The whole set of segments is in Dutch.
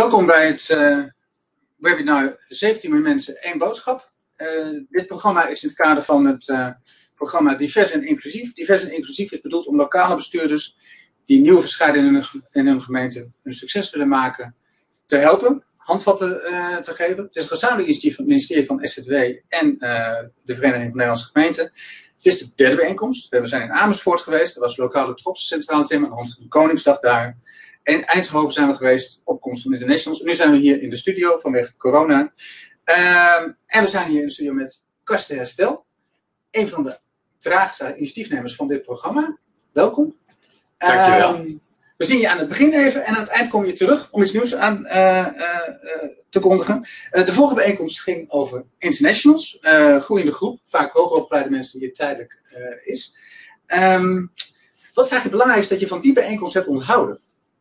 Welkom bij het webinar 17 miljoen mensen, één boodschap. Dit programma is in het kader van het programma Divers en Inclusief. Divers en Inclusief is bedoeld om lokale bestuurders die nieuwe verschijnen in hun gemeente een succes willen maken, te helpen, handvatten te geven. Het is een gezamenlijk initiatief van het ministerie van SZW en de Vereniging van Nederlandse Gemeenten. Dit is de derde bijeenkomst. We zijn in Amersfoort geweest. Er was lokale trots centraal thema aan de hand van de Koningsdag daar. In Eindhoven zijn we geweest, opkomst van Internationals. En nu zijn we hier in de studio vanwege corona. En we zijn hier in de studio met Karsten Herstel, een van de traagste initiatiefnemers van dit programma. Welkom. Dankjewel. We zien je aan het begin even en aan het eind kom je terug om iets nieuws aan te kondigen. De vorige bijeenkomst ging over Internationals, groeiende groep, vaak hoogopgeleide mensen die het tijdelijk is. Wat is eigenlijk het belangrijkste dat je van die bijeenkomst hebt onthouden?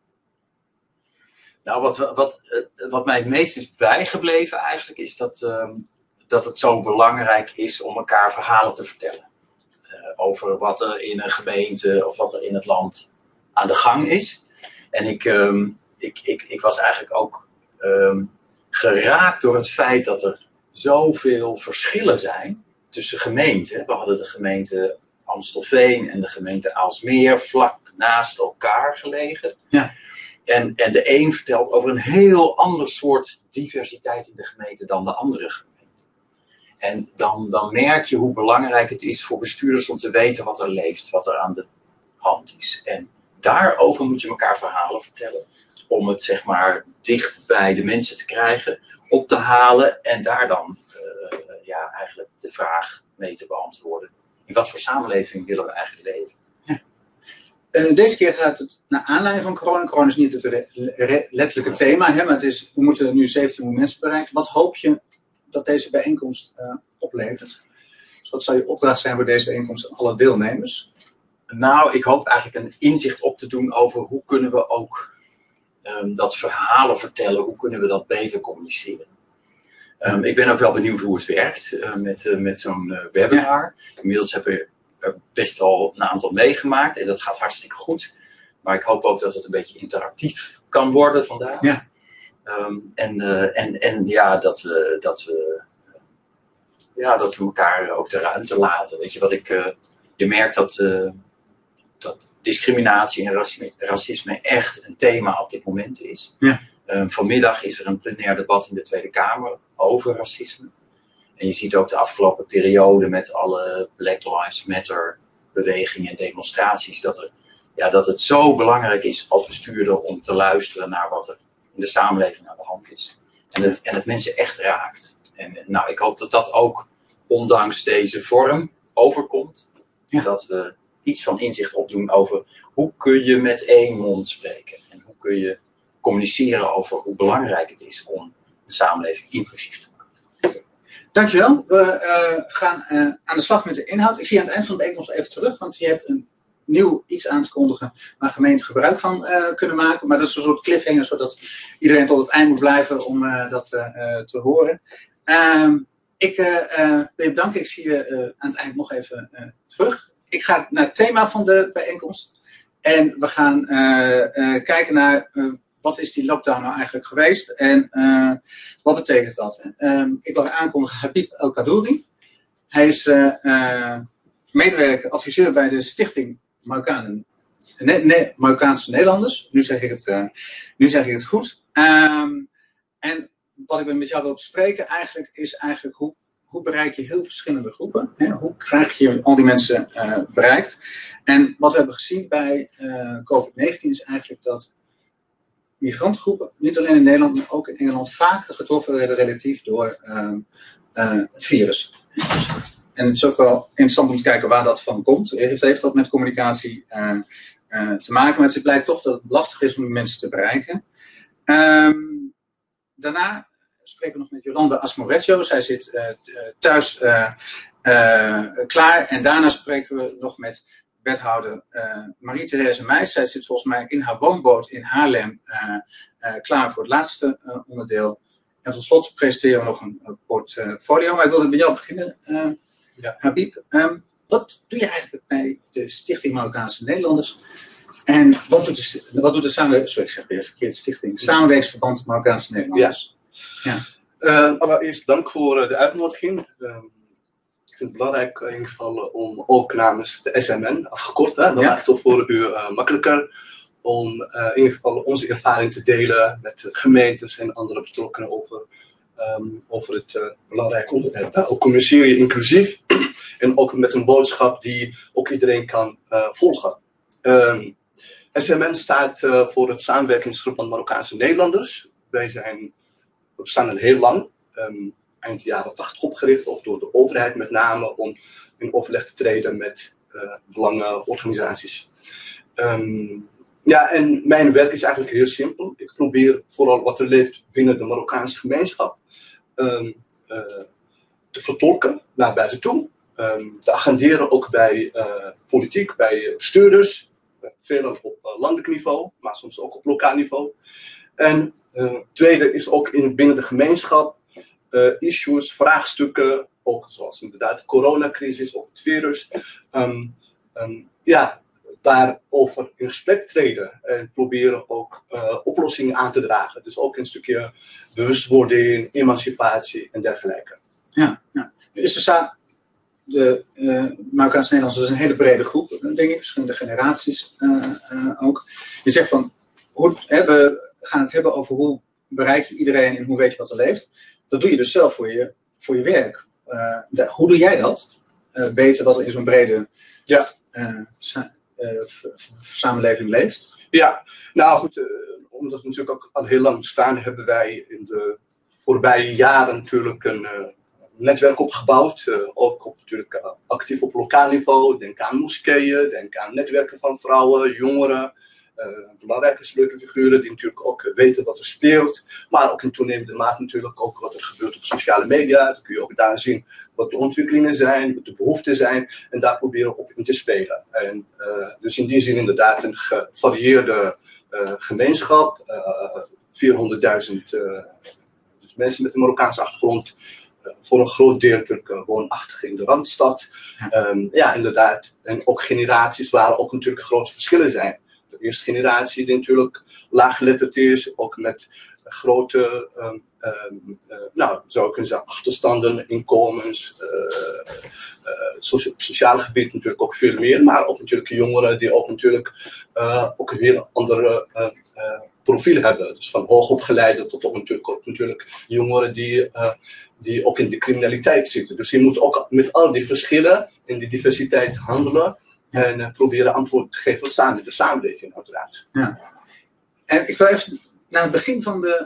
Nou, wat mij het meest is bijgebleven eigenlijk is dat het zo belangrijk is om elkaar verhalen te vertellen. Over wat er in een gemeente of wat er in het land aan de gang is. En ik was eigenlijk ook geraakt door het feit dat er zoveel verschillen zijn tussen gemeenten. We hadden de gemeente Amstelveen en de gemeente Aalsmeer vlak naast elkaar gelegen. Ja. En de een vertelt over een heel ander soort diversiteit in de gemeente dan de andere gemeente. En dan merk je hoe belangrijk het is voor bestuurders om te weten wat er leeft, wat er aan de hand is. En daarover moet je elkaar verhalen vertellen. Om het zeg maar dicht bij de mensen te krijgen, op te halen en daar dan eigenlijk de vraag mee te beantwoorden. In wat voor samenleving willen we eigenlijk leven? Deze keer gaat het naar aanleiding van corona. Corona is niet het letterlijke thema, hè, maar we moeten nu 17 miljoen mensen bereiken. Wat hoop je dat deze bijeenkomst oplevert? Dus wat zou je opdracht zijn voor deze bijeenkomst aan alle deelnemers? Nou, ik hoop eigenlijk een inzicht op te doen over hoe kunnen we ook dat verhalen vertellen, hoe kunnen we dat beter communiceren. Ik ben ook wel benieuwd hoe het werkt met zo'n webinar. Ja. Inmiddels heb ik er best al een aantal meegemaakt en dat gaat hartstikke goed. Maar ik hoop ook dat het een beetje interactief kan worden vandaag. Ja. Dat we elkaar ook de ruimte laten. Weet je, je merkt dat discriminatie en racisme echt een thema op dit moment is. Ja. Vanmiddag is er een plenair debat in de Tweede Kamer over racisme. En je ziet ook de afgelopen periode met alle Black Lives Matter bewegingen en demonstraties dat het zo belangrijk is als bestuurder om te luisteren naar wat er in de samenleving aan de hand is. En het mensen echt raakt. En ik hoop dat dat ook ondanks deze vorm overkomt. Ja. Dat we iets van inzicht opdoen over hoe kun je met één mond spreken. En hoe kun je communiceren over hoe belangrijk het is om de samenleving inclusief te maken. Dankjewel. We gaan aan de slag met de inhoud. Ik zie aan het eind van de bijeenkomst even terug, want je hebt een nieuw iets aan te kondigen waar gemeenten gebruik van kunnen maken. Maar dat is een soort cliffhanger, zodat iedereen tot het eind moet blijven om dat te horen. Ik wil je bedanken. Ik zie je aan het eind nog even terug. Ik ga naar het thema van de bijeenkomst. En we gaan kijken naar wat is die lockdown nou eigenlijk geweest en wat betekent dat? Ik wil aankondigen Habib El Kadouri. Hij is medewerker, adviseur bij de Stichting Marokkaanse Nederlanders. Nu zeg ik het goed. En wat ik met jou wil bespreken is eigenlijk hoe bereik je heel verschillende groepen? Hè? Hoe krijg je al die mensen bereikt? En wat we hebben gezien bij COVID-19 is eigenlijk dat migrantengroepen, niet alleen in Nederland, maar ook in Engeland, vaker getroffen werden relatief door het virus. En het is ook wel interessant om te kijken waar dat van komt. Heeft dat met communicatie te maken? Maar het blijkt toch dat het lastig is om die mensen te bereiken. Daarna spreken we nog met Jolanda Asmoretjo. Zij zit thuis klaar. En daarna spreken we nog met wethouder Marie-Therese Meijs. Zij zit volgens mij in haar woonboot in Haarlem klaar voor het laatste onderdeel. En tot slot presenteren we nog een portfolio. Maar ik wilde bij jou beginnen, Habib. Wat doe je eigenlijk bij de Stichting Marokkaanse Nederlanders? En wat doet de stichting? Samenwerkingsverband Marokkaanse Nederlanders. Allereerst dank voor de uitnodiging. Ik vind het belangrijk in ieder geval om ook namens de SMN, afgekort, dat maakt het toch voor u makkelijker, om in ieder geval onze ervaring te delen met gemeentes en andere betrokkenen over het belangrijke onderwerp. Ook communiceer je inclusief en ook met een boodschap die ook iedereen kan volgen. SMN staat voor het Samenwerkingsverband Marokkaanse Nederlanders. We staan al heel lang, eind jaren 80 opgericht, ook door de overheid met name, om in overleg te treden met belangenorganisaties. En mijn werk is eigenlijk heel simpel. Ik probeer vooral wat er leeft binnen de Marokkaanse gemeenschap te vertolken naar buiten toe. Te agenderen ook bij politiek, bij bestuurders. Veel op landelijk niveau, maar soms ook op lokaal niveau. En tweede is ook binnen de gemeenschap issues, vraagstukken, ook zoals inderdaad de coronacrisis, ook het virus. Daarover in gesprek treden en proberen ook oplossingen aan te dragen. Dus ook een stukje bewustwording, emancipatie en dergelijke. Ja. De Marokkaanse Nederlanders is een hele brede groep, denk ik, verschillende generaties ook. Je zegt van, we gaan het hebben over hoe bereik je iedereen en hoe weet je wat er leeft. Dat doe je dus zelf voor je werk. Hoe doe jij dat? Weten wat er in zo'n brede samenleving leeft? Ja, nou goed, omdat we natuurlijk ook al heel lang bestaan, hebben wij in de voorbije jaren natuurlijk een netwerk opgebouwd. Ook natuurlijk actief op lokaal niveau. Denk aan moskeeën, denk aan netwerken van vrouwen, jongeren. Belangrijke sleutelfiguren die natuurlijk ook weten wat er speelt. Maar ook in toenemende mate natuurlijk ook wat er gebeurt op sociale media. Dan kun je ook daar zien wat de ontwikkelingen zijn, wat de behoeften zijn. En daar proberen we op in te spelen. En, dus in die zin inderdaad een gevarieerde gemeenschap. 400.000 dus mensen met een Marokkaanse achtergrond. Voor een groot deel natuurlijk woonachtig in de Randstad. Inderdaad. En ook generaties waar ook natuurlijk grote verschillen zijn. De eerste generatie die natuurlijk laaggeletterd is, ook met grote, zou ik kunnen zeggen, achterstanden, inkomens, op sociaal gebied natuurlijk ook veel meer, maar ook natuurlijk jongeren die ook natuurlijk ook een heel andere profiel hebben. Dus van hoogopgeleide tot ook natuurlijk jongeren die ook in de criminaliteit zitten. Dus je moet ook met al die verschillen in die diversiteit handelen. En proberen antwoord te geven samen met de samenleving, uiteraard. Ja. En ik wil even naar het begin van de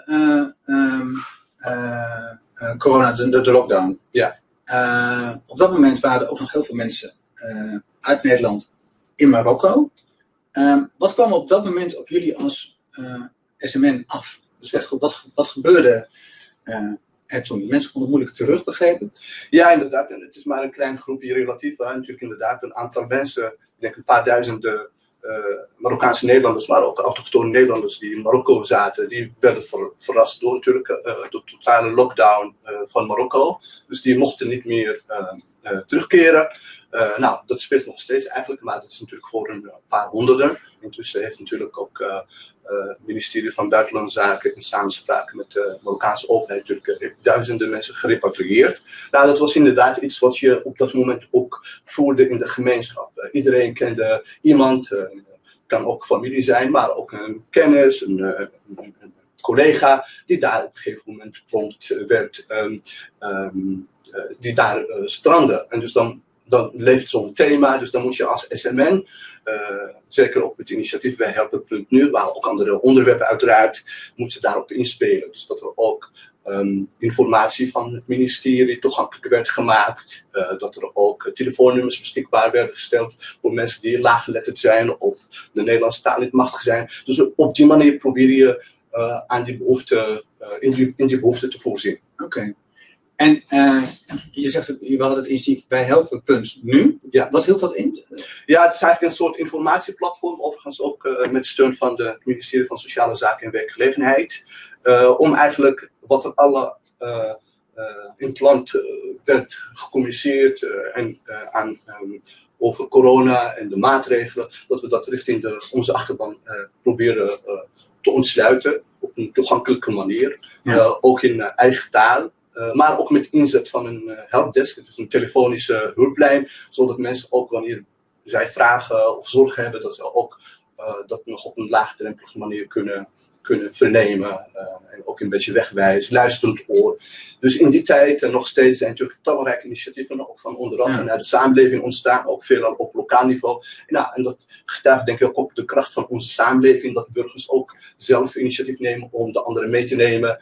corona, de lockdown. Ja. Op dat moment waren er ook nog heel veel mensen uit Nederland in Marokko. Wat kwam op dat moment op jullie als SMN af? Dus wat gebeurde toen? Mensen konden moeilijk terug, begrepen? Ja, inderdaad. En het is maar een klein groepje relatief. Natuurlijk inderdaad een aantal mensen, ik denk een paar duizenden Marokkaanse Nederlanders, maar ook autochtone Nederlanders die in Marokko zaten, die werden verrast door natuurlijk de totale lockdown van Marokko. Dus die mochten niet meer terugkeren. Dat speelt nog steeds eigenlijk, maar dat is natuurlijk voor een paar honderden. Intussen heeft natuurlijk ook het ministerie van Buitenlandse Zaken in samenspraak met de Marokkaanse overheid natuurlijk duizenden mensen gerepatrieerd. Dat was inderdaad iets wat je op dat moment ook voelde in de gemeenschap. Iedereen kende iemand, kan ook familie zijn, maar ook een kennis, een collega die daar op een gegeven moment prompt werd, die daar strandde. En dus dan leeft zo'n thema, dus dan moet je als SMN, zeker ook met het initiatief Wij Helpen.nu, waar ook andere onderwerpen uiteraard, moeten daarop inspelen. Dus dat er ook informatie van het ministerie toegankelijk werd gemaakt, dat er ook telefoonnummers beschikbaar werden gesteld voor mensen die laaggeletterd zijn of de Nederlandse taal niet machtig zijn. Dus op die manier probeer je aan die behoefte, in die behoefte te voorzien. Oké. En je zegt, we hadden het initiatief Wij Helpen.nu. Ja. Wat hield dat in? Ja, het is eigenlijk een soort informatieplatform, overigens ook met steun van het ministerie van Sociale Zaken en Werkgelegenheid. Om eigenlijk wat er alle in het land werd gecommuniceerd over corona en de maatregelen, dat we dat richting onze achterban proberen te ontsluiten op een toegankelijke manier. Ja. Ook in eigen taal. Maar ook met inzet van een helpdesk, dus een telefonische hulplijn, zodat mensen ook wanneer zij vragen of zorgen hebben, dat ze ook dat nog op een laagdrempelige manier kunnen vernemen. En ook een beetje wegwijzen, luisterend oor. Dus in die tijd en nog steeds zijn natuurlijk talrijke initiatieven ook van onderaf vanuit de samenleving ontstaan, ook veelal op lokaal niveau. En dat getuigt denk ik ook de kracht van onze samenleving, dat burgers ook zelf initiatief nemen om de anderen mee te nemen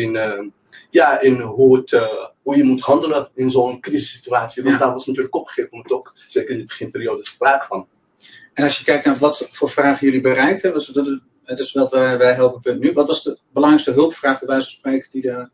in hoe je moet handelen in zo'n crisissituatie. Want daar was natuurlijk op een gegeven moment ook, zeker in de beginperiode, sprake van. En als je kijkt naar wat voor vragen jullie bereikt hebben, het is wat wij helpen nu. Wat was de belangrijkste hulpvraag, bij wijze van spreken, die er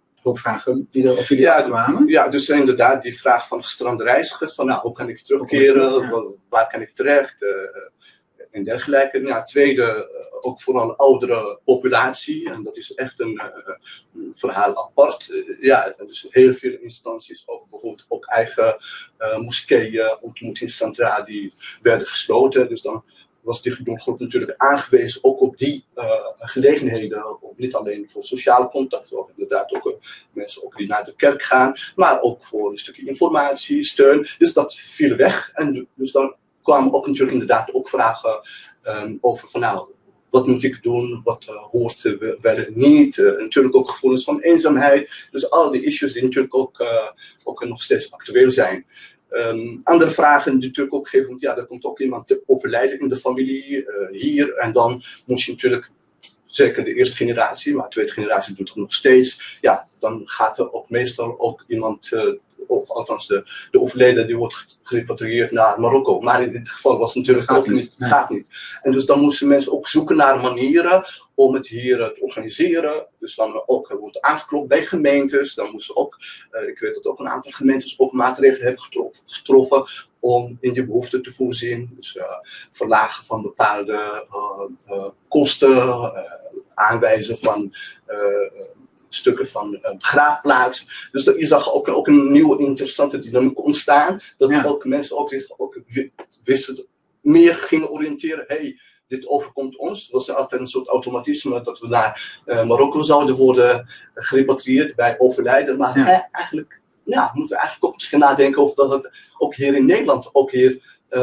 op jullie kwamen? Ja, dus inderdaad die vraag van gestrande reizigers, van hoe kan ik terugkeren, waar kan ik terecht en dergelijke. Tweede, ook vooral oudere populatie, en dat is echt een verhaal apart. Dus heel veel instanties, ook bijvoorbeeld ook eigen moskeeën, ontmoetingscentra, die werden gesloten. Dus dan was die doelgroep natuurlijk aangewezen ook op die gelegenheden, niet alleen voor sociale contact, ook inderdaad ook mensen ook die naar de kerk gaan, maar ook voor een stukje informatie, steun. Dus dat viel weg en dus dan kwamen ook natuurlijk inderdaad ook vragen over van wat moet ik doen, wat hoort wel niet, natuurlijk ook gevoelens van eenzaamheid, dus al die issues die natuurlijk ook nog steeds actueel zijn. Andere vragen die natuurlijk ook op een gegeven moment, er komt ook iemand te overlijden in de familie hier. En dan moet je natuurlijk, zeker de eerste generatie, maar de tweede generatie doet het nog steeds. Dan gaat er ook meestal ook iemand, althans de overleden, die wordt gerepatrieerd naar Marokko. Maar in dit geval was het natuurlijk ook niet. Gaat niet. En dus dan moesten mensen ook zoeken naar manieren om het hier te organiseren. Dus dan ook wordt aangeklopt bij gemeentes. Dan moesten ook, ik weet dat ook een aantal gemeentes ook maatregelen hebben getroffen om in die behoeften te voorzien. Dus verlagen van bepaalde kosten, aanwijzen van stukken van begraafplaats. Dus je zag ook een nieuwe interessante dynamiek ontstaan. Dat ook mensen ook zich wisten meer gingen oriënteren. Dit overkomt ons. Het was altijd een soort automatisme dat we naar Marokko zouden worden gerepatrieerd bij overlijden. Maar eigenlijk moeten we eigenlijk ook misschien nadenken of dat het ook hier in Nederland, ook hier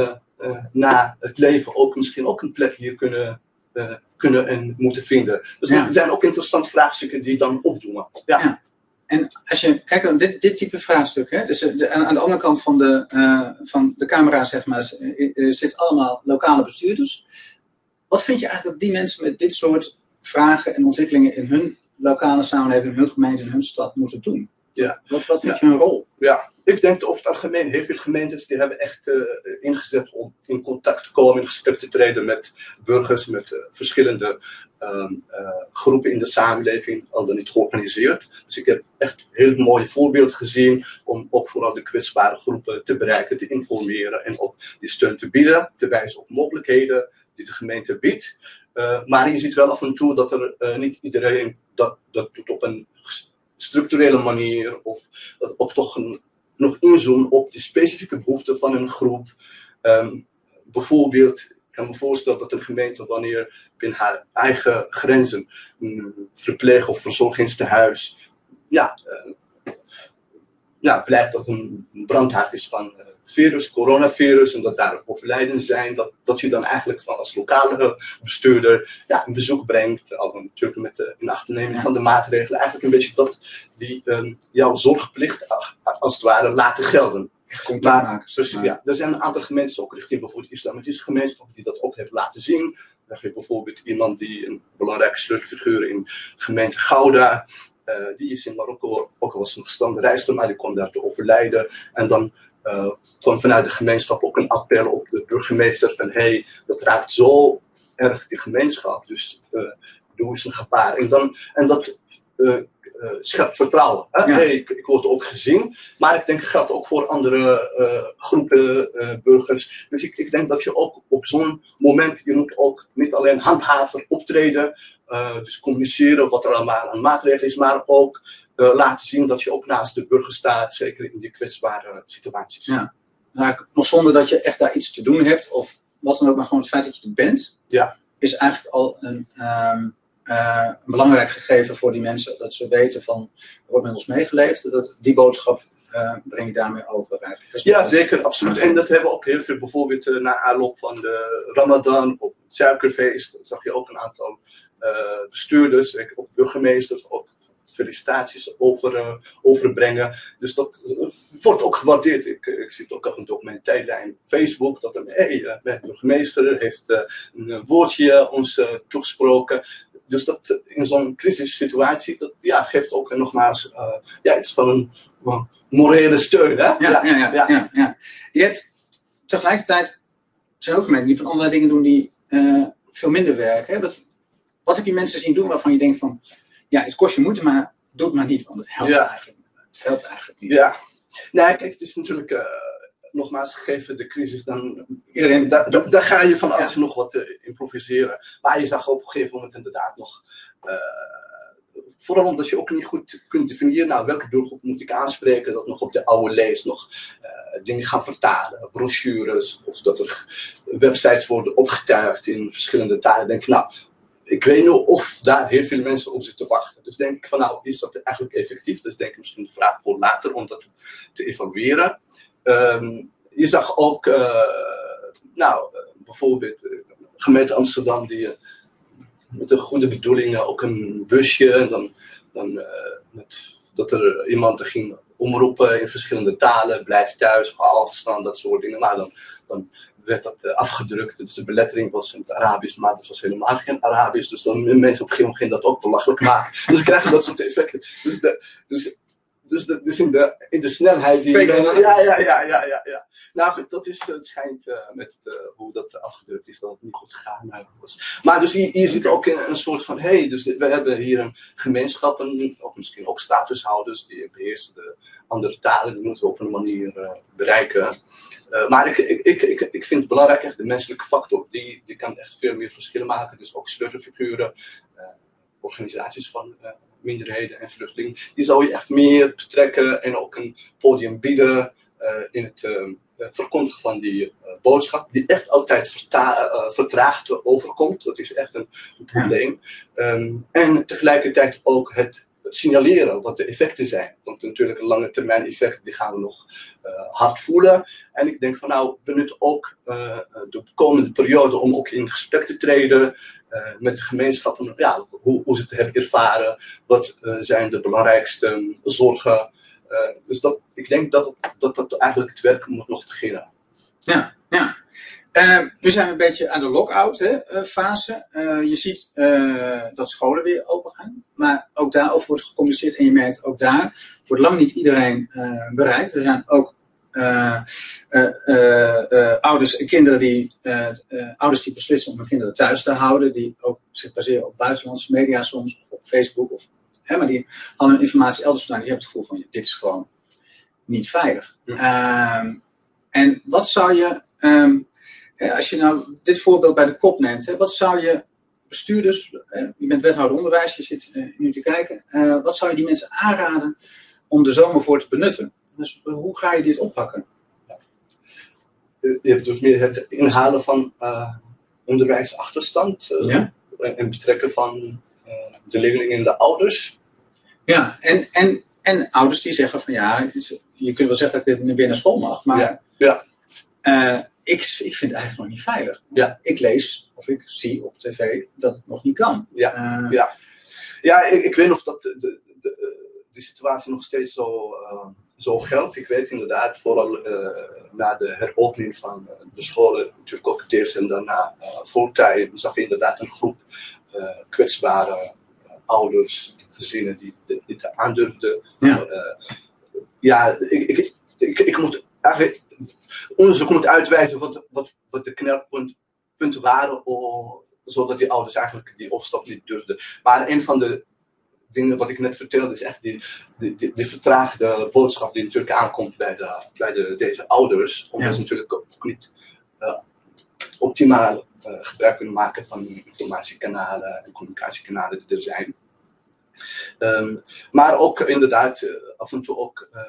na het leven, ook misschien ook een plek hier kunnen en moeten vinden. Dus dat zijn ook interessante vraagstukken die dan opdoemen. Ja. En als je kijkt naar dit type vraagstuk, dus aan de andere kant van de camera, zeg maar, zitten allemaal lokale bestuurders. Wat vind je eigenlijk dat die mensen met dit soort vragen en ontwikkelingen in hun lokale samenleving, in hun gemeente, in hun stad moeten doen? Ja. Wat vind je hun rol? Ja, ik denk dat over het algemeen heel veel gemeentes die hebben echt ingezet om in contact te komen, in gesprek te treden met burgers, met verschillende groepen in de samenleving, al dan niet georganiseerd. Dus ik heb echt een heel mooi voorbeeld gezien om ook vooral de kwetsbare groepen te bereiken, te informeren en ook die steun te bieden, te wijzen op mogelijkheden die de gemeente biedt. Maar je ziet wel af en toe dat er niet iedereen dat doet op een structurele manier of dat ook toch nog inzoomen op de specifieke behoeften van een groep. Bijvoorbeeld, ik kan me voorstellen dat een gemeente wanneer binnen haar eigen grenzen een verpleeg- of verzorgingstehuis blijkt dat een brandhaard is van coronavirus en dat daar overlijden zijn, dat je dan eigenlijk als lokale bestuurder een bezoek brengt, al dan natuurlijk met de inachtneming van de maatregelen, eigenlijk een beetje dat die jouw zorgplicht als het ware laten gelden. Er zijn een aantal gemeentes ook richting bijvoorbeeld islamitische gemeenschap die dat ook heeft laten zien. Dan heb je bijvoorbeeld iemand die een belangrijke sleutelfiguur in gemeente Gouda, die is in Marokko, ook al was een gestrande reiziger, maar die kon daar te overlijden. En dan kwam vanuit de gemeenschap ook een appel op de burgemeester van dat raakt zo erg die gemeenschap, dus doe eens een gebaar. En dat schept vertrouwen. Ik word ook gezien, maar ik denk dat geldt ook voor andere groepen burgers. Dus ik denk dat je ook op zo'n moment, je moet ook niet alleen handhaver optreden, dus communiceren wat er allemaal aan maatregelen is, maar ook laten zien dat je ook naast de burger staat, zeker in die kwetsbare situaties. Ja. eigenlijk nog zonder dat je echt daar iets te doen hebt, of wat dan ook, maar gewoon het feit dat je er bent, is eigenlijk al een belangrijk gegeven voor die mensen, dat ze weten van, er wordt met ons meegeleefd, dat die boodschap breng je daarmee over eigenlijk. Ja, zeker, absoluut. En dat hebben we ook heel veel, bijvoorbeeld na aanloop van de Ramadan, op het suikerfeest, zag je ook een aantal bestuurders, ook burgemeesters, ook felicitaties overbrengen. Dus dat wordt ook gewaardeerd. Ik zie het ook af en toe op mijn tijdlijn op Facebook, dat de burgemeester heeft een woordje ons toegesproken. Dus dat in zo'n crisissituatie, dat geeft ook nogmaals iets van een morele steun. Hè? Ja. Je hebt tegelijkertijd, zijn ook gemeenten die van allerlei dingen doen die veel minder werken. Hè? Wat heb je mensen zien doen waarvan je denkt van, ja, het kost je moeite, maar doe het maar niet, want het helpt eigenlijk niet. Ja, nee, kijk, het is natuurlijk, nogmaals, gegeven de crisis, dan daar ga je van alles nog wat improviseren. Maar je zag op een gegeven moment inderdaad nog, vooral omdat je ook niet goed kunt definiëren, nou, welke doelgroep moet ik aanspreken, dat nog op de oude lees nog dingen gaan vertalen, brochures, of dat er websites worden opgetuigd in verschillende talen. Denk ik, nou, ik weet niet of daar heel veel mensen op zitten wachten. Dus denk ik van, nou, is dat eigenlijk effectief? Dus denk ik misschien de vraag voor later om dat te evalueren. Je zag ook, bijvoorbeeld gemeente Amsterdam, die met de goede bedoelingen ook een busje, en dat er iemand ging omroepen in verschillende talen, blijf thuis, ga afstaan, dat soort dingen. Maar dan werd dat afgedrukt, dus de belettering was in het Arabisch, maar het was helemaal geen Arabisch, dus dan mensen op een gegeven moment gingen dat ook belachelijk maken. Dus dan krijg je dat soort effecten. Dus in de snelheid die... Ja. Nou goed, dat is, het schijnt met hoe dat afgedrukt is, dat het niet goed gegaan was. Maar dus hier zit ook een soort van, dus we hebben hier een gemeenschappen, of misschien ook statushouders, die beheersen de andere talen, die moeten we op een manier bereiken. Maar ik vind het belangrijk, echt de menselijke factor, die kan echt veel meer verschillen maken. Dus ook sleutelfiguren, organisaties van minderheden en vluchtelingen, die zou je echt meer betrekken en ook een podium bieden in het verkondigen van die boodschap, die echt altijd vertraagd overkomt. Dat is echt een probleem. En tegelijkertijd ook het signaleren wat de effecten zijn. Want natuurlijk een lange termijn effecten, die gaan we nog hard voelen. En ik denk van, nou, benut ook de komende periode om ook in gesprek te treden met de gemeenschappen. Ja, hoe ze het hebben ervaren, wat zijn de belangrijkste zorgen. Dus ik denk dat eigenlijk het werk moet nog beginnen. Ja. Nu zijn we een beetje aan de lock-out fase. Je ziet dat scholen weer open gaan. Maar ook daarover wordt gecommuniceerd. En je merkt ook daar wordt lang niet iedereen bereikt. Er zijn ook ouders en kinderen ouders die beslissen om hun kinderen thuis te houden. Die ook zich baseren op buitenlandse media soms. Of op Facebook. Maar die hadden hun informatie elders vandaan. Die hebben het gevoel van, dit is gewoon niet veilig. En wat zou je... als je nou dit voorbeeld bij de kop neemt, wat zou je bestuurders, je bent wethouder onderwijs, je zit nu te kijken, wat zou je die mensen aanraden om de zomer voor te benutten? Dus hoe ga je dit oppakken? Je hebt dus meer het inhalen van onderwijsachterstand en betrekken van de leerlingen en de ouders. Ja, en ouders die zeggen van je kunt wel zeggen dat ik weer naar school mag, maar ik vind het eigenlijk nog niet veilig. Ja. Ik lees of ik zie op tv dat het nog niet kan. Ik weet niet of dat de situatie nog steeds zo geldt. Ik weet inderdaad, vooral na de heropening van de scholen, natuurlijk ook het eerst en daarna voltijden, zag je inderdaad een groep kwetsbare ouders, gezinnen die dit niet aandurfden. Ik moet eigenlijk onderzoek moet uitwijzen wat de knelpunten waren, zodat die ouders eigenlijk die overstap niet durfden. Maar een van de dingen wat ik net vertelde is echt die vertraagde boodschap die natuurlijk aankomt bij deze ouders. Omdat ze natuurlijk ook niet optimaal gebruik kunnen maken van informatiekanalen en communicatiekanalen die er zijn. Maar ook inderdaad af en toe ook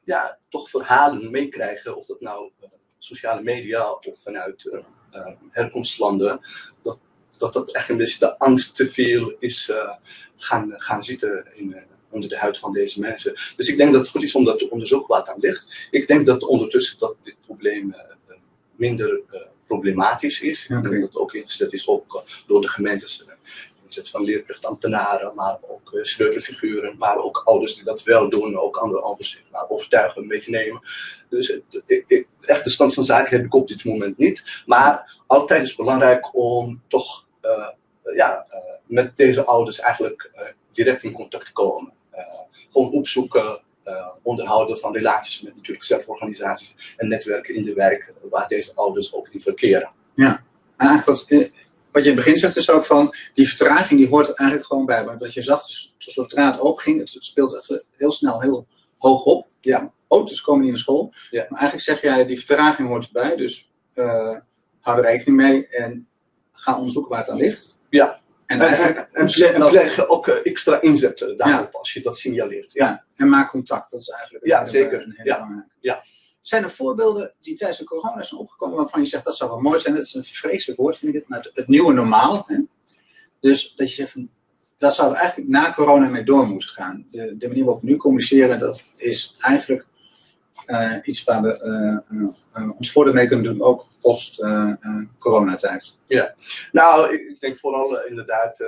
ja, toch verhalen meekrijgen, of dat nou sociale media of vanuit herkomstlanden, dat echt een beetje de angst te veel is gaan zitten onder de huid van deze mensen. Dus ik denk dat het goed is om dat te onderzoeken wat aan ligt. Ik denk dat ondertussen dat dit probleem minder problematisch is. Ik denk dat het ook ingezet is door de gemeentes. Inzet van leerplichtambtenaren, maar ook sleutelfiguren, maar ook ouders die dat wel doen, ook andere ouders zich maar overtuigen een beetje nemen. Dus echt de stand van zaken heb ik op dit moment niet. Maar altijd is het belangrijk om toch met deze ouders eigenlijk direct in contact te komen. Gewoon opzoeken, onderhouden van relaties met natuurlijk zelforganisaties en netwerken in de wijk waar deze ouders ook in verkeren. Ja, eigenlijk wat je in het begin zegt is ook van, die vertraging die hoort er eigenlijk gewoon bij. Maar wat je zag, dus, zodra het open ging, het speelt echt heel snel heel hoog op. Ja. Auto's komen niet naar school. Ja. Maar eigenlijk zeg jij, die vertraging hoort erbij. Dus hou er rekening mee en ga onderzoeken waar het aan ligt. Ja. En krijg je ook extra inzet daarop als je dat signaleert. Ja. En maak contact, dat is eigenlijk een hele belangrijke. Ja. Zijn er voorbeelden die tijdens de corona zijn opgekomen waarvan je zegt dat zou wel mooi zijn? Dat is een vreselijk woord, vind ik het, maar het nieuwe normaal. Hè? Dus dat je zegt van, dat zou er eigenlijk na corona mee door moeten gaan. De manier waarop we nu communiceren, dat is eigenlijk iets waar we ons voordeel mee kunnen doen, ook post coronatijd. Ja, nou, ik denk vooral inderdaad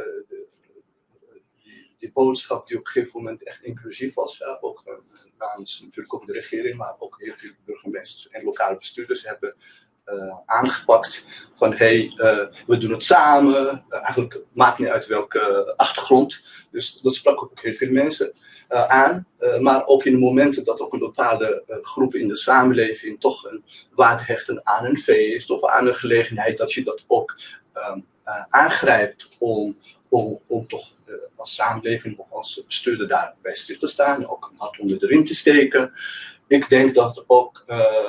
die boodschap die op een gegeven moment echt inclusief was. Ook namens natuurlijk ook de regering, maar ook heel veel burgemeesters en lokale bestuurders hebben aangepakt. Van we doen het samen. Eigenlijk maakt niet uit welke achtergrond. Dus dat sprak ook heel veel mensen aan. Maar ook in de momenten dat ook een bepaalde groepen in de samenleving toch een waarde hechten aan een feest of aan een gelegenheid, dat je dat ook aangrijpt om toch als samenleving of als bestuurder daarbij stil te staan. Ook een hart onder de riem te steken. Ik denk dat ook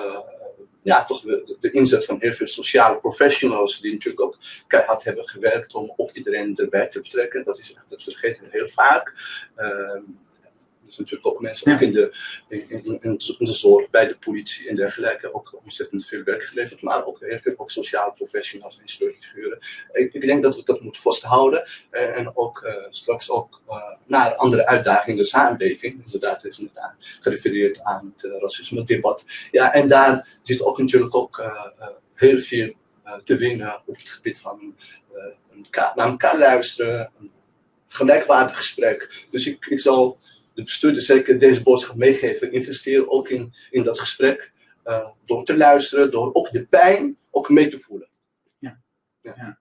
toch de inzet van heel veel sociale professionals, die natuurlijk ook keihard hebben gewerkt om ook iedereen erbij te betrekken. Dat vergeten we heel vaak. Dus natuurlijk ook mensen ook in de zorg, bij de politie en dergelijke, ook ontzettend veel werk geleverd, maar ook heel veel sociale professionals en sleutelfiguren. Ik denk dat we dat moeten vasthouden en ook straks ook naar andere uitdagingen in de samenleving. Inderdaad, is net gerefereerd aan het racisme-debat. Ja, en daar zit ook natuurlijk ook heel veel te winnen op het gebied van naar elkaar luisteren, een gelijkwaardig gesprek. Dus ik zal de bestuurder zeker deze boodschap meegeven. Investeer ook in dat gesprek. Door te luisteren, door ook de pijn ook mee te voelen. Ja.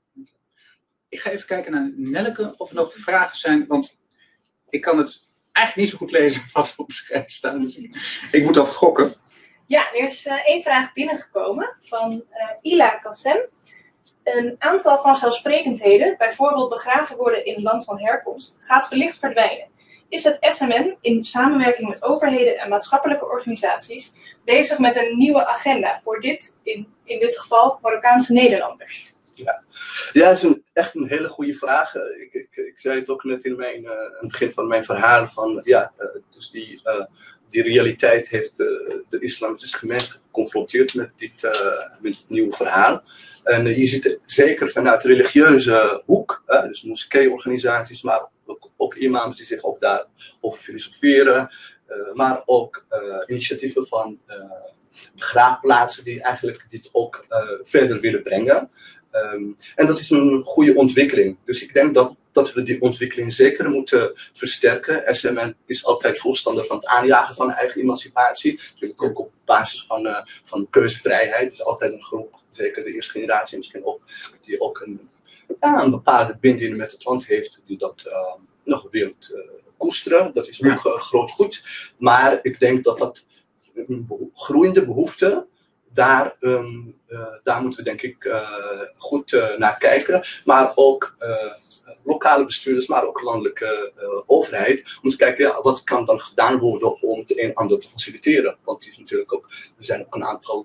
Ik ga even kijken naar Nelleke of er nog vragen zijn. Want ik kan het eigenlijk niet zo goed lezen wat er op het scherm staat. Dus ik moet dat gokken. Ja, er is één vraag binnengekomen van Ila Kassem. Een aantal vanzelfsprekendheden, bijvoorbeeld begraven worden in het land van herkomst, gaat wellicht verdwijnen. Is het SMN in samenwerking met overheden en maatschappelijke organisaties bezig met een nieuwe agenda voor in dit geval Marokkaanse Nederlanders? Ja, dat is echt een hele goede vraag. Ik zei het ook net in het begin van mijn verhaal van dus die realiteit heeft de islamitische gemeenschap geconfronteerd met dit nieuwe verhaal. En je ziet het zeker vanuit de religieuze hoek, dus moskeeorganisaties, maar ook imams die zich ook daarover filosoferen, maar ook initiatieven van begraafplaatsen die eigenlijk dit ook verder willen brengen. En dat is een goede ontwikkeling. Dus ik denk dat we die ontwikkeling zeker moeten versterken. SMN is altijd voorstander van het aanjagen van eigen emancipatie. Natuurlijk ook op basis van keuzevrijheid. Dus altijd een groep, zeker de eerste generatie misschien ook, die ook een bepaalde binding met het land heeft, die dat nog wilt koesteren. Dat is ook groot goed. Maar ik denk dat een groeiende behoefte, daar moeten we denk ik goed naar kijken. Maar ook lokale bestuurders, maar ook landelijke overheid. Om te kijken, wat kan dan gedaan worden om het een en ander te faciliteren. Want er zijn ook een aantal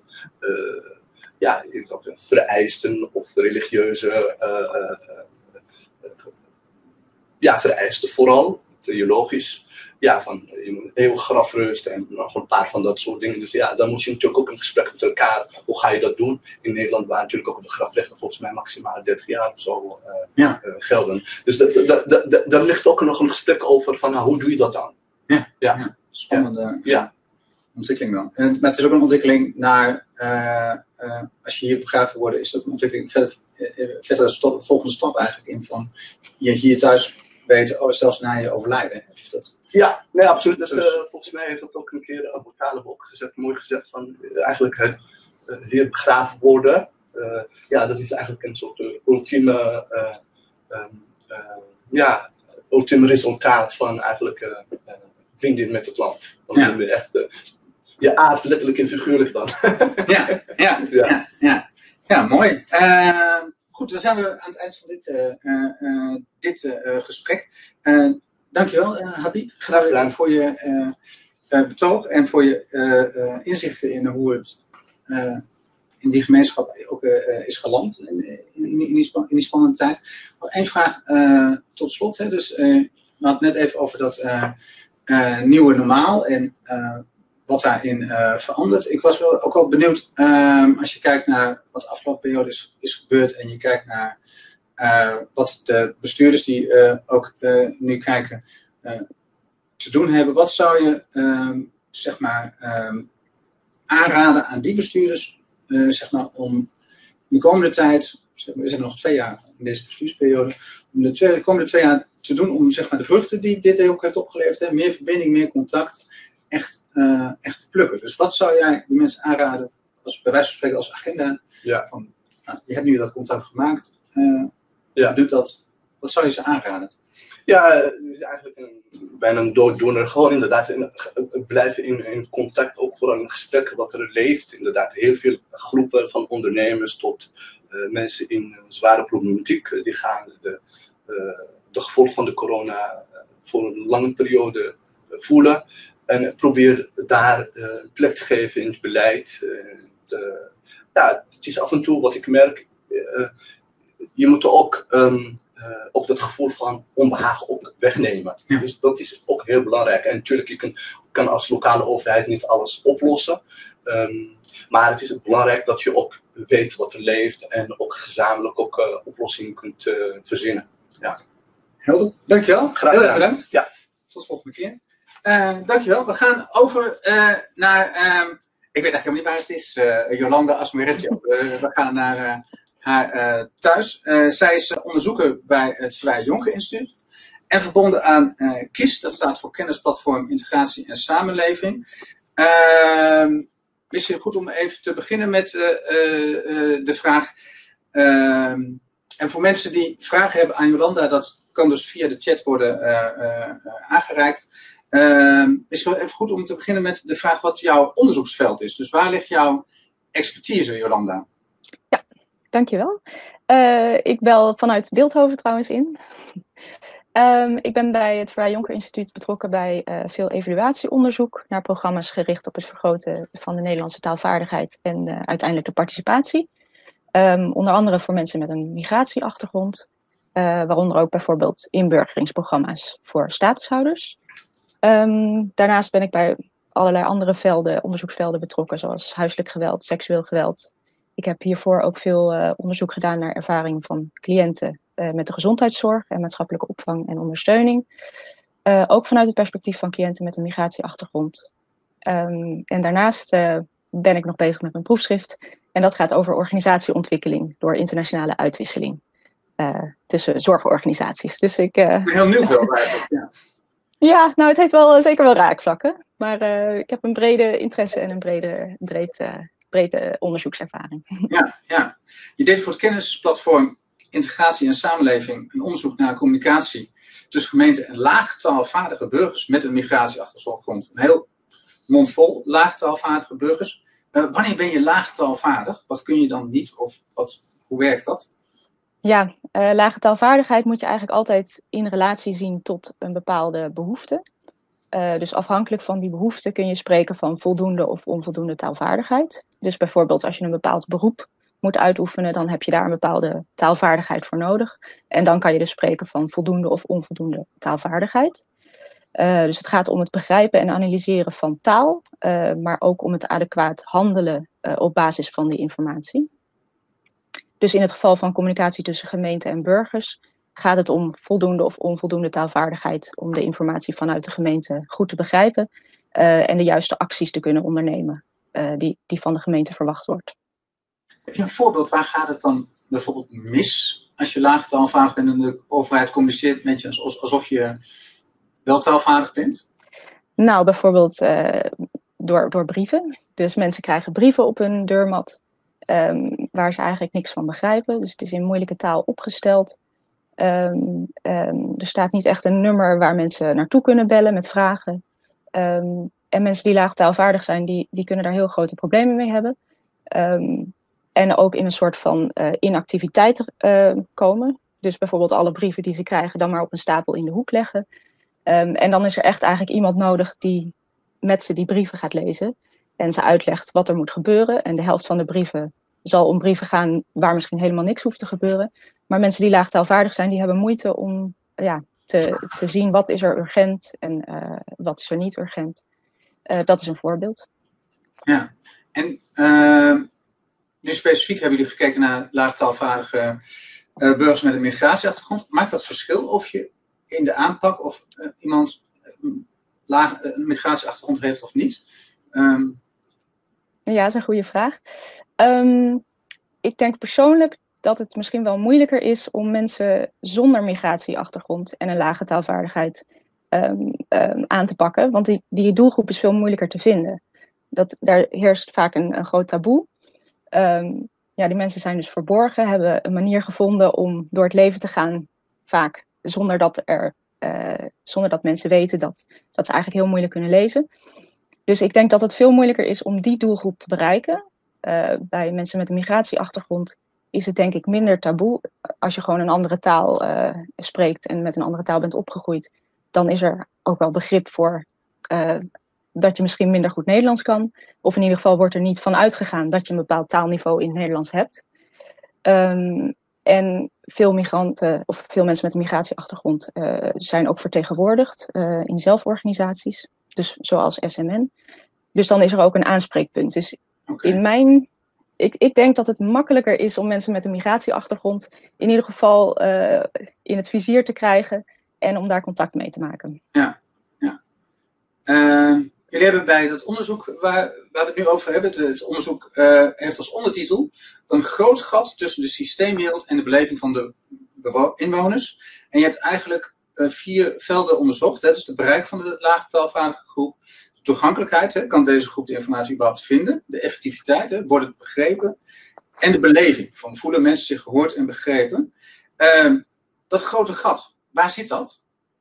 vereisten of religieuze vereisten vooral. theologisch. Ja, van je moet een eeuwige grafrust en nog een paar van dat soort dingen. Dus ja, dan moet je natuurlijk ook een gesprek met elkaar. Hoe ga je dat doen? In Nederland waren natuurlijk ook de grafrechten volgens mij maximaal 30 jaar of zo gelden. Dus daar ligt ook nog een gesprek over van hoe doe je dat dan? Ja. Spannende ontwikkeling dan. Maar het is ook een ontwikkeling naar, als je hier begraven wordt, is dat een ontwikkeling verdere volgende stap eigenlijk in van je hier thuis weten, zelfs na je overlijden. Dus dat... Ja, nee, absoluut. Dus, volgens mij heeft dat ook een keer Abu Talib ook gezegd, mooi gezegd, van eigenlijk het hier begraven worden. Dat is eigenlijk een soort ultieme resultaat van eigenlijk binding met het land. Dan ben je echt je aard letterlijk en figuurlijk dan. Ja, mooi. Goed, dan zijn we aan het eind van dit gesprek. Dankjewel, Habib. Graag gedaan. Voor je betoog en voor je inzichten in hoe het in die gemeenschap ook is geland in die spannende tijd. Nog één vraag tot slot. Hè. Dus, we hadden het net even over dat nieuwe normaal en wat daarin verandert. Ik was ook wel benieuwd, als je kijkt naar wat de afgelopen periode is gebeurd en je kijkt naar wat de bestuurders die ook nu kijken te doen hebben. Wat zou je aanraden aan die bestuurders om de komende tijd, we zijn nog 2 jaar in deze bestuursperiode, om de komende 2 jaar te doen om de vruchten die dit ook heeft opgeleverd, meer verbinding, meer contact, echt te plukken. Dus wat zou jij die mensen aanraden, als bij wijze van spreken als agenda, van, je hebt nu dat contact gemaakt, doe dat, wat zou je ze aanraden? Ja, het is eigenlijk bijna een dooddoener. Gewoon inderdaad blijven in contact, ook voor een gesprek wat er leeft. Inderdaad, heel veel groepen van ondernemers tot mensen in zware problematiek. Die gaan de gevolgen van de corona voor een lange periode voelen. En probeer daar plek te geven in het beleid. Het is af en toe wat ik merk. Je moet ook dat gevoel van onbehagen ook wegnemen. Ja. Dus dat is ook heel belangrijk. En natuurlijk, je kan als lokale overheid niet alles oplossen. Maar het is belangrijk dat je ook weet wat er leeft en ook gezamenlijk ook oplossingen kunt verzinnen. Ja. Helder, dankjewel. Graag heel erg bedankt. Ja. Tot de volgende keer. Dankjewel. We gaan over naar, ik weet eigenlijk helemaal niet waar het is, Jolanda Asmeretjo. We gaan naar haar thuis. Zij is onderzoeker bij het Vrij Jonker Instituut en verbonden aan KIS, dat staat voor Kennisplatform Integratie en Samenleving. Is het goed om even te beginnen met de vraag, en voor mensen die vragen hebben aan Jolanda, dat kan dus via de chat worden aangereikt. Is het wel even goed om te beginnen met de vraag wat jouw onderzoeksveld is. Dus waar ligt jouw expertise, Jolanda? Ja, dankjewel. Ik bel vanuit Bilthoven trouwens in. Ik ben bij het Vrij Jonker Instituut betrokken bij veel evaluatieonderzoek naar programma's gericht op het vergroten van de Nederlandse taalvaardigheid en uiteindelijk de participatie. Onder andere voor mensen met een migratieachtergrond, waaronder ook bijvoorbeeld inburgeringsprogramma's voor statushouders. Daarnaast ben ik bij allerlei andere onderzoeksvelden betrokken, zoals huiselijk geweld, seksueel geweld. Ik heb hiervoor ook veel onderzoek gedaan naar ervaring van cliënten met de gezondheidszorg en maatschappelijke opvang en ondersteuning. Ook vanuit het perspectief van cliënten met een migratieachtergrond. En daarnaast ben ik nog bezig met mijn proefschrift. En dat gaat over organisatieontwikkeling door internationale uitwisseling tussen zorgorganisaties. Dus ik... Heel nieuw veel eigenlijk, ja. Ja, nou het heeft wel zeker wel raakvlakken. Maar ik heb een brede interesse en een brede onderzoekservaring. Ja. Je deed voor het kennisplatform Integratie en Samenleving een onderzoek naar communicatie tussen gemeenten en laagtaalvaardige burgers met een migratieachtergrond. Een heel mondvol laagtaalvaardige burgers. Wanneer ben je laagtaalvaardig? Wat kun je dan niet of hoe werkt dat? Ja, lage taalvaardigheid moet je eigenlijk altijd in relatie zien tot een bepaalde behoefte. Dus afhankelijk van die behoefte kun je spreken van voldoende of onvoldoende taalvaardigheid. Dus bijvoorbeeld als je een bepaald beroep moet uitoefenen, dan heb je daar een bepaalde taalvaardigheid voor nodig. En dan kan je dus spreken van voldoende of onvoldoende taalvaardigheid. Dus het gaat om het begrijpen en analyseren van taal, maar ook om het adequaat handelen op basis van die informatie. Dus in het geval van communicatie tussen gemeente en burgers gaat het om voldoende of onvoldoende taalvaardigheid om de informatie vanuit de gemeente goed te begrijpen en de juiste acties te kunnen ondernemen die van de gemeente verwacht wordt. Heb je een voorbeeld, waar gaat het dan bijvoorbeeld mis als je laag taalvaardig bent en de overheid communiceert met je alsof je wel taalvaardig bent? Nou, bijvoorbeeld door brieven. Dus mensen krijgen brieven op hun deurmat waar ze eigenlijk niks van begrijpen. Dus het is in moeilijke taal opgesteld. Er staat niet echt een nummer waar mensen naartoe kunnen bellen met vragen. En mensen die laag taalvaardig zijn, die kunnen daar heel grote problemen mee hebben. En ook in een soort van inactiviteit komen. Dus bijvoorbeeld alle brieven die ze krijgen dan maar op een stapel in de hoek leggen. En dan is er echt eigenlijk iemand nodig die met ze die brieven gaat lezen. En ze uitlegt wat er moet gebeuren. En de helft van de brieven zal om brieven gaan waar misschien helemaal niks hoeft te gebeuren. Maar mensen die laag taalvaardig zijn, die hebben moeite om te zien wat is er urgent en wat is er niet urgent. Dat is een voorbeeld. Ja, en nu specifiek hebben jullie gekeken naar laagtaalvaardige burgers met een migratieachtergrond. Maakt dat verschil of je in de aanpak of iemand een migratieachtergrond heeft of niet? Ja, dat is een goede vraag. Ik denk persoonlijk dat het misschien wel moeilijker is om mensen zonder migratieachtergrond en een lage taalvaardigheid aan te pakken. Want die doelgroep is veel moeilijker te vinden. Daar heerst vaak een groot taboe. Die mensen zijn dus verborgen, hebben een manier gevonden om door het leven te gaan, vaak zonder dat mensen weten dat ze eigenlijk heel moeilijk kunnen lezen. Dus ik denk dat het veel moeilijker is om die doelgroep te bereiken. Bij mensen met een migratieachtergrond is het denk ik minder taboe. Als je gewoon een andere taal spreekt en met een andere taal bent opgegroeid, dan is er ook wel begrip voor dat je misschien minder goed Nederlands kan. Of in ieder geval wordt er niet van uitgegaan dat je een bepaald taalniveau in het Nederlands hebt. En veel migranten of veel mensen met een migratieachtergrond zijn ook vertegenwoordigd in zelforganisaties. Dus zoals SMN. Dus dan is er ook een aanspreekpunt. Dus ik denk dat het makkelijker is om mensen met een migratieachtergrond in ieder geval in het vizier te krijgen en om daar contact mee te maken. Ja. Jullie hebben bij dat onderzoek waar we het nu over hebben, het onderzoek heeft als ondertitel een groot gat tussen de systeemwereld en de beleving van de inwoners. En je hebt eigenlijk 4 velden onderzocht. Hè? Dus het bereik van de laagtaalvaardige groep, de toegankelijkheid, hè? Kan deze groep de informatie überhaupt vinden, de effectiviteit, hè? Wordt het begrepen, en de beleving, van voelen mensen zich gehoord en begrepen. Dat grote gat, waar zit dat?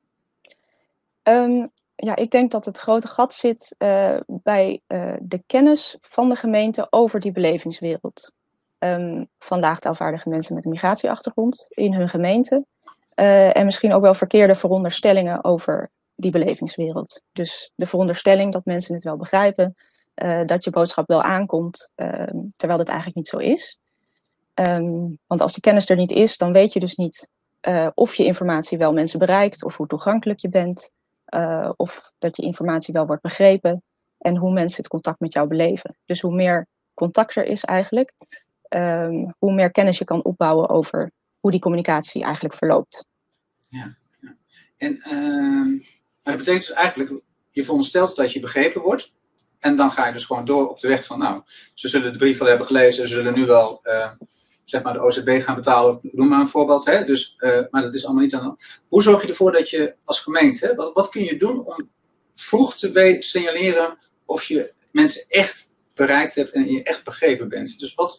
Ik denk dat het grote gat zit bij de kennis van de gemeente over die belevingswereld. Van laagtaalvaardige mensen met een migratieachtergrond in hun gemeente. En misschien ook wel verkeerde veronderstellingen over die belevingswereld. Dus de veronderstelling dat mensen het wel begrijpen, dat je boodschap wel aankomt, terwijl dat eigenlijk niet zo is. Want als die kennis er niet is, dan weet je dus niet of je informatie wel mensen bereikt, of hoe toegankelijk je bent, of dat je informatie wel wordt begrepen, en hoe mensen het contact met jou beleven. Dus hoe meer contact er is eigenlijk, hoe meer kennis je kan opbouwen over hoe die communicatie eigenlijk verloopt. Ja. En dat betekent dus eigenlijk, je veronderstelt dat je begrepen wordt. En dan ga je dus gewoon door op de weg van, ze zullen de brief wel hebben gelezen, ze zullen nu wel, de OZB gaan betalen, noem maar een voorbeeld. Hè? Dus, maar dat is allemaal niet aan. Hoe zorg je ervoor dat je als gemeente, hè, wat kun je doen om vroeg te signaleren of je mensen echt bereikt hebt en je echt begrepen bent? Dus hoe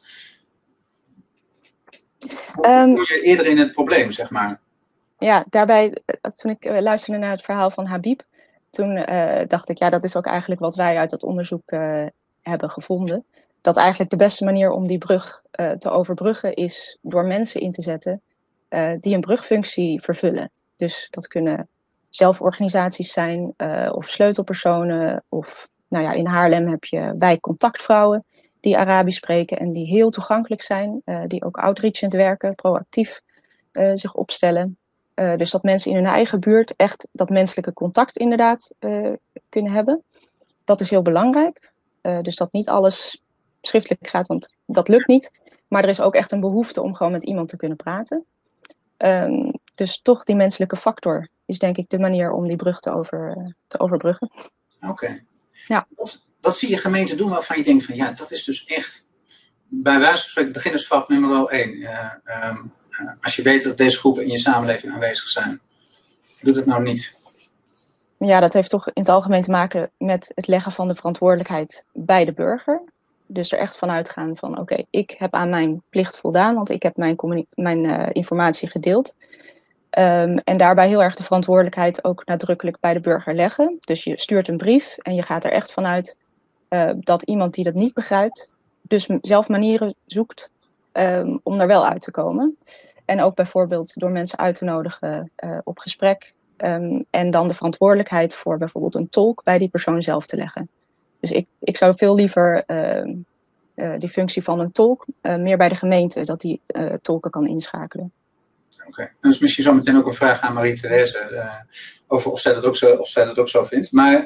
kom je eerder in het probleem, zeg maar? Ja, daarbij, toen ik luisterde naar het verhaal van Habib, toen dacht ik, dat is ook eigenlijk wat wij uit het onderzoek hebben gevonden. Dat eigenlijk de beste manier om die brug te overbruggen is door mensen in te zetten die een brugfunctie vervullen. Dus dat kunnen zelforganisaties zijn of sleutelpersonen. Of in Haarlem heb je wijkcontactvrouwen die Arabisch spreken en die heel toegankelijk zijn. Die ook outreachend werken, proactief zich opstellen. Dus dat mensen in hun eigen buurt echt dat menselijke contact inderdaad kunnen hebben. Dat is heel belangrijk. Dus dat niet alles schriftelijk gaat, want dat lukt niet. Maar er is ook echt een behoefte om gewoon met iemand te kunnen praten. Dus toch die menselijke factor is denk ik de manier om die brug te overbruggen. Oké. Ja. Wat zie je gemeenten doen waarvan je denkt van ja, dat is dus echt bij wijze van spreken beginnersvak nummer 1. Als je weet dat deze groepen in je samenleving aanwezig zijn. Doe het nou niet. Ja, dat heeft toch in het algemeen te maken met het leggen van de verantwoordelijkheid bij de burger. Dus er echt vanuit gaan van oké, ik heb aan mijn plicht voldaan, want ik heb mijn informatie gedeeld. En daarbij heel erg de verantwoordelijkheid ook nadrukkelijk bij de burger leggen. Dus je stuurt een brief en je gaat er echt vanuit dat iemand die dat niet begrijpt, dus zelf manieren zoekt om er wel uit te komen. En ook bijvoorbeeld door mensen uit te nodigen op gesprek. En dan de verantwoordelijkheid voor bijvoorbeeld een tolk bij die persoon zelf te leggen. Dus ik zou veel liever die functie van een tolk meer bij de gemeente, dat die tolken kan inschakelen. Oké. Dus misschien zo meteen ook een vraag aan Marie-Therese over of zij dat ook zo vindt. Maar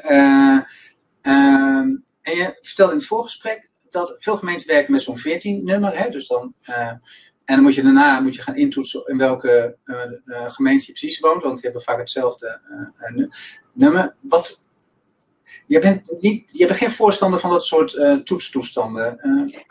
en je vertelde in het voorgesprek dat veel gemeenten werken met zo'n 14-nummer. Hè? Dus dan, en dan moet je daarna gaan intoetsen in welke gemeente je precies woont, want die hebben vaak hetzelfde nummer. Je bent geen voorstander van dat soort toetstoestanden.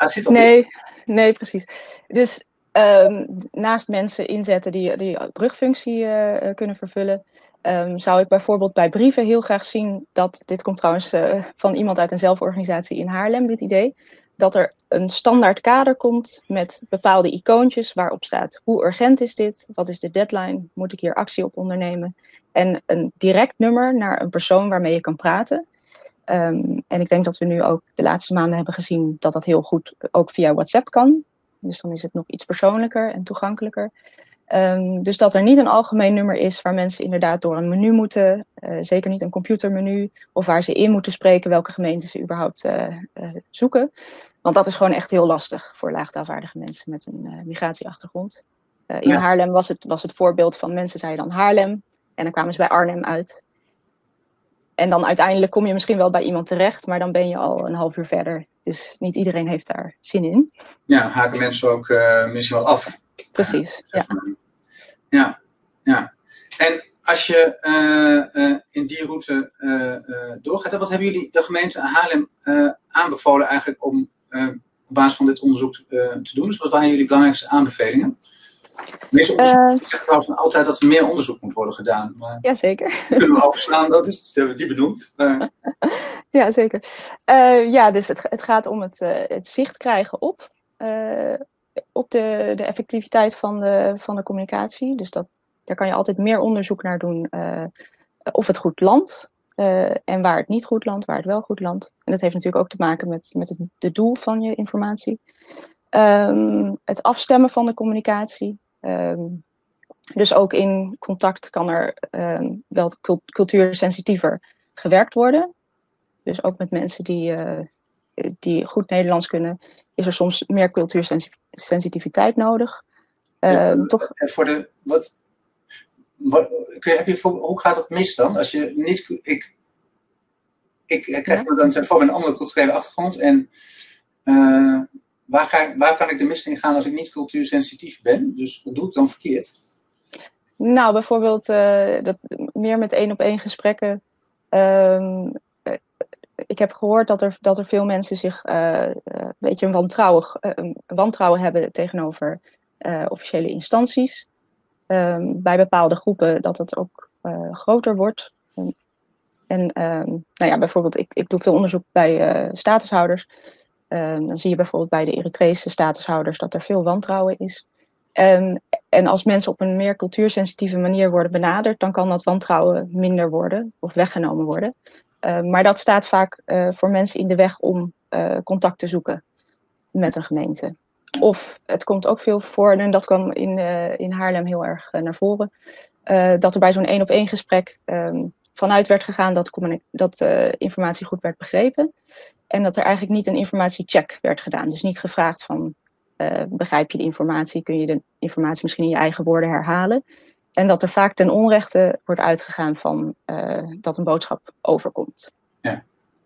Nee, precies. Dus naast mensen inzetten die brugfunctie kunnen vervullen, zou ik bijvoorbeeld bij brieven heel graag zien dat, dit komt trouwens van iemand uit een zelforganisatie in Haarlem, dit idee, dat er een standaard kader komt met bepaalde icoontjes waarop staat hoe urgent is dit, wat is de deadline, moet ik hier actie op ondernemen, en een direct nummer naar een persoon waarmee je kan praten. En ik denk dat we nu ook de laatste maanden hebben gezien dat dat heel goed ook via WhatsApp kan. Dus dan is het nog iets persoonlijker en toegankelijker. Dus dat er niet een algemeen nummer is waar mensen inderdaad door een menu moeten. Zeker niet een computermenu. Of waar ze in moeten spreken welke gemeente ze überhaupt zoeken. Want dat is gewoon echt heel lastig voor laagtaalvaardige mensen met een migratieachtergrond. In Haarlem was het voorbeeld van mensen zeiden dan Haarlem. En dan kwamen ze bij Arnhem uit. En dan uiteindelijk kom je misschien wel bij iemand terecht, maar dan ben je al een half uur verder. Dus niet iedereen heeft daar zin in. Ja, haken mensen ook misschien wel af. Precies, ja. En als je in die route doorgaat, wat hebben jullie de gemeente Haarlem aanbevolen eigenlijk om op basis van dit onderzoek te doen? Dus wat waren jullie belangrijkste aanbevelingen? Meestal zeggen trouwens altijd dat er meer onderzoek moet worden gedaan. Maar jazeker. Kunnen we overslaan, dus hebben we die benoemd. Ja, zeker. Dus het gaat om het zicht krijgen op de effectiviteit van de communicatie. Dus daar kan je altijd meer onderzoek naar doen of het goed landt. En waar het niet goed landt, waar het wel goed landt. En dat heeft natuurlijk ook te maken met het doel van je informatie. Het afstemmen van de communicatie. Dus ook in contact kan er wel cultuursensitiever gewerkt worden. Dus ook met mensen die goed Nederlands kunnen, is er soms meer cultuursensitiviteit nodig. Hoe gaat dat mis dan? Als je niet, ik krijg dan een telefoon met een andere culturele achtergrond en waar kan ik de mist in gaan als ik niet cultuursensitief ben? Dus wat doe ik dan verkeerd? Nou, bijvoorbeeld meer met 1-op-1 gesprekken. Ik heb gehoord dat er veel mensen zich een beetje een wantrouwen hebben tegenover officiële instanties. Bij bepaalde groepen dat het ook groter wordt. Bijvoorbeeld, ik doe veel onderzoek bij statushouders. Dan zie je bijvoorbeeld bij de Eritrese statushouders dat er veel wantrouwen is. En als mensen op een meer cultuursensitieve manier worden benaderd, dan kan dat wantrouwen minder worden of weggenomen worden. Maar dat staat vaak voor mensen in de weg om contact te zoeken met een gemeente. Of het komt ook veel voor, en dat kwam in Haarlem heel erg naar voren, dat er bij zo'n 1-op-1 gesprek vanuit werd gegaan dat informatie goed werd begrepen. En dat er eigenlijk niet een informatiecheck werd gedaan. Dus niet gevraagd van, begrijp je de informatie? Kun je de informatie misschien in je eigen woorden herhalen? En dat er vaak ten onrechte wordt uitgegaan van dat een boodschap overkomt. Ja.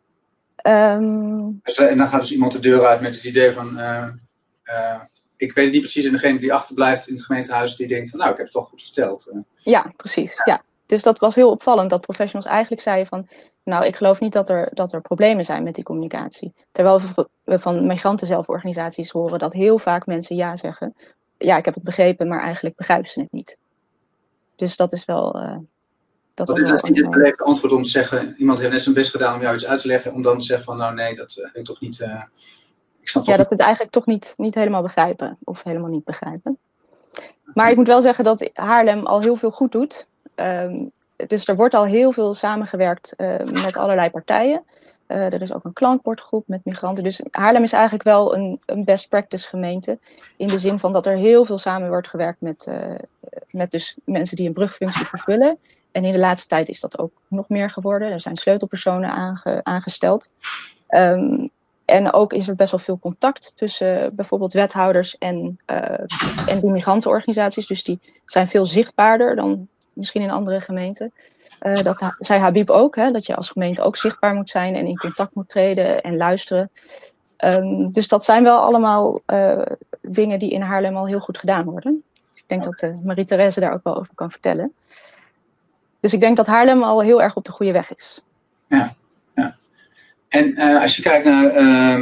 En dan gaat dus iemand de deur uit met het idee van... ik weet het niet precies, en degene die achterblijft in het gemeentehuis, die denkt van, nou, ik heb het toch goed verteld. Ja, precies. Ja. Dus dat was heel opvallend, dat professionals eigenlijk zeiden van, nou, ik geloof niet dat er problemen zijn met die communicatie. Terwijl we van migrantenzelforganisaties horen dat heel vaak mensen ja zeggen. Ja, ik heb het begrepen, maar eigenlijk begrijpen ze het niet. Dus dat is wel... dat is niet het beleefde antwoord om te zeggen, iemand heeft net zijn best gedaan om jou iets uit te leggen, om dan te zeggen van, nou nee, dat heb ik toch niet... ik snap toch dat het eigenlijk toch niet helemaal begrijpen, of helemaal niet begrijpen. Maar ik moet wel zeggen dat Haarlem al heel veel goed doet. Dus er wordt al heel veel samengewerkt met allerlei partijen. Er is ook een klankbordgroep met migranten. Dus Haarlem is eigenlijk wel een best practice gemeente. In de zin van dat er heel veel samen wordt gewerkt met dus mensen die een brugfunctie vervullen. En in de laatste tijd is dat ook nog meer geworden. Er zijn sleutelpersonen aangesteld. En ook is er best wel veel contact tussen bijvoorbeeld wethouders en die migrantenorganisaties. Dus die zijn veel zichtbaarder dan misschien in andere gemeenten. Dat zei Habib ook, hè, dat je als gemeente ook zichtbaar moet zijn en in contact moet treden en luisteren. Dus dat zijn wel allemaal dingen die in Haarlem al heel goed gedaan worden. Dus ik denk dat Marie-Thérèse daar ook wel over kan vertellen. Dus ik denk dat Haarlem al heel erg op de goede weg is. Ja. En als je kijkt naar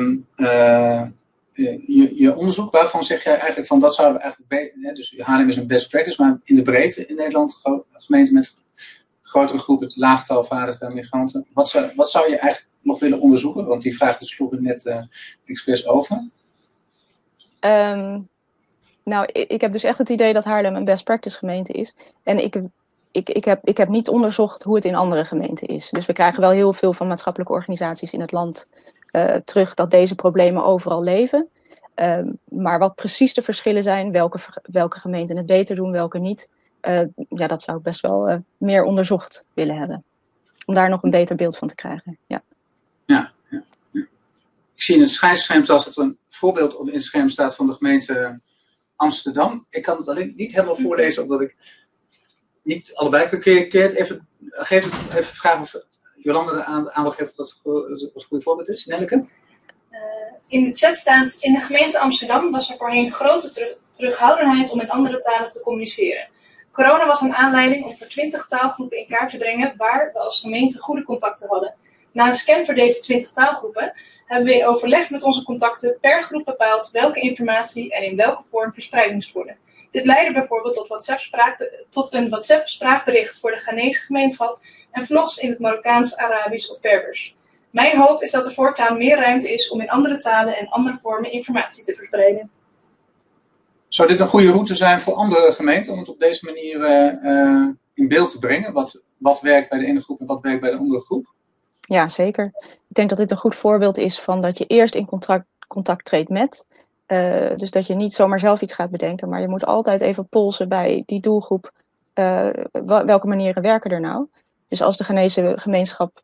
je onderzoek, waarvan zeg jij eigenlijk van dat zouden we eigenlijk beter... Dus Haarlem is een best practice, maar in de breedte in Nederland, gemeenten met grotere groepen laagtaalvaardige migranten. Wat zou je eigenlijk nog willen onderzoeken? Want die vraag sloeg ik net expres over. Nou, ik heb dus echt het idee dat Haarlem een best practice gemeente is. En ik heb niet onderzocht hoe het in andere gemeenten is. Dus we krijgen wel heel veel van maatschappelijke organisaties in het land terug dat deze problemen overal leven. Maar wat precies de verschillen zijn, welke gemeenten het beter doen, welke niet, dat zou ik best wel meer onderzocht willen hebben. Om daar nog een beter beeld van te krijgen. Ja. Ik zie in het schijnscherm dat het een voorbeeld in het scherm staat van de gemeente Amsterdam. Ik kan het alleen niet helemaal voorlezen, omdat ik niet allebei kan. Kun je het even vragen of Jolanda de aandacht geeft dat het een goede voorbeeld is? Nelleke? In de chat staat, in de gemeente Amsterdam was er voorheen grote terughoudendheid om met andere talen te communiceren. Corona was een aanleiding om voor 20 taalgroepen in kaart te brengen waar we als gemeente goede contacten hadden. Na een scan voor deze 20 taalgroepen hebben we in overleg met onze contacten per groep bepaald welke informatie en in welke vorm verspreid moest worden. Dit leidde bijvoorbeeld tot een WhatsApp-spraakbericht voor de Ghanese gemeenschap en vlogs in het Marokkaans, Arabisch of Berbers. Mijn hoop is dat er voortaan meer ruimte is om in andere talen en andere vormen informatie te verspreiden. Zou dit een goede route zijn voor andere gemeenten om het op deze manier in beeld te brengen? Wat werkt bij de ene groep en wat werkt bij de andere groep? Ja, zeker. Ik denk dat dit een goed voorbeeld is van dat je eerst in contact treedt met. Dus dat je niet zomaar zelf iets gaat bedenken, maar je moet altijd even polsen bij die doelgroep. Welke manieren werken er nou? Dus als de Ghanese gemeenschap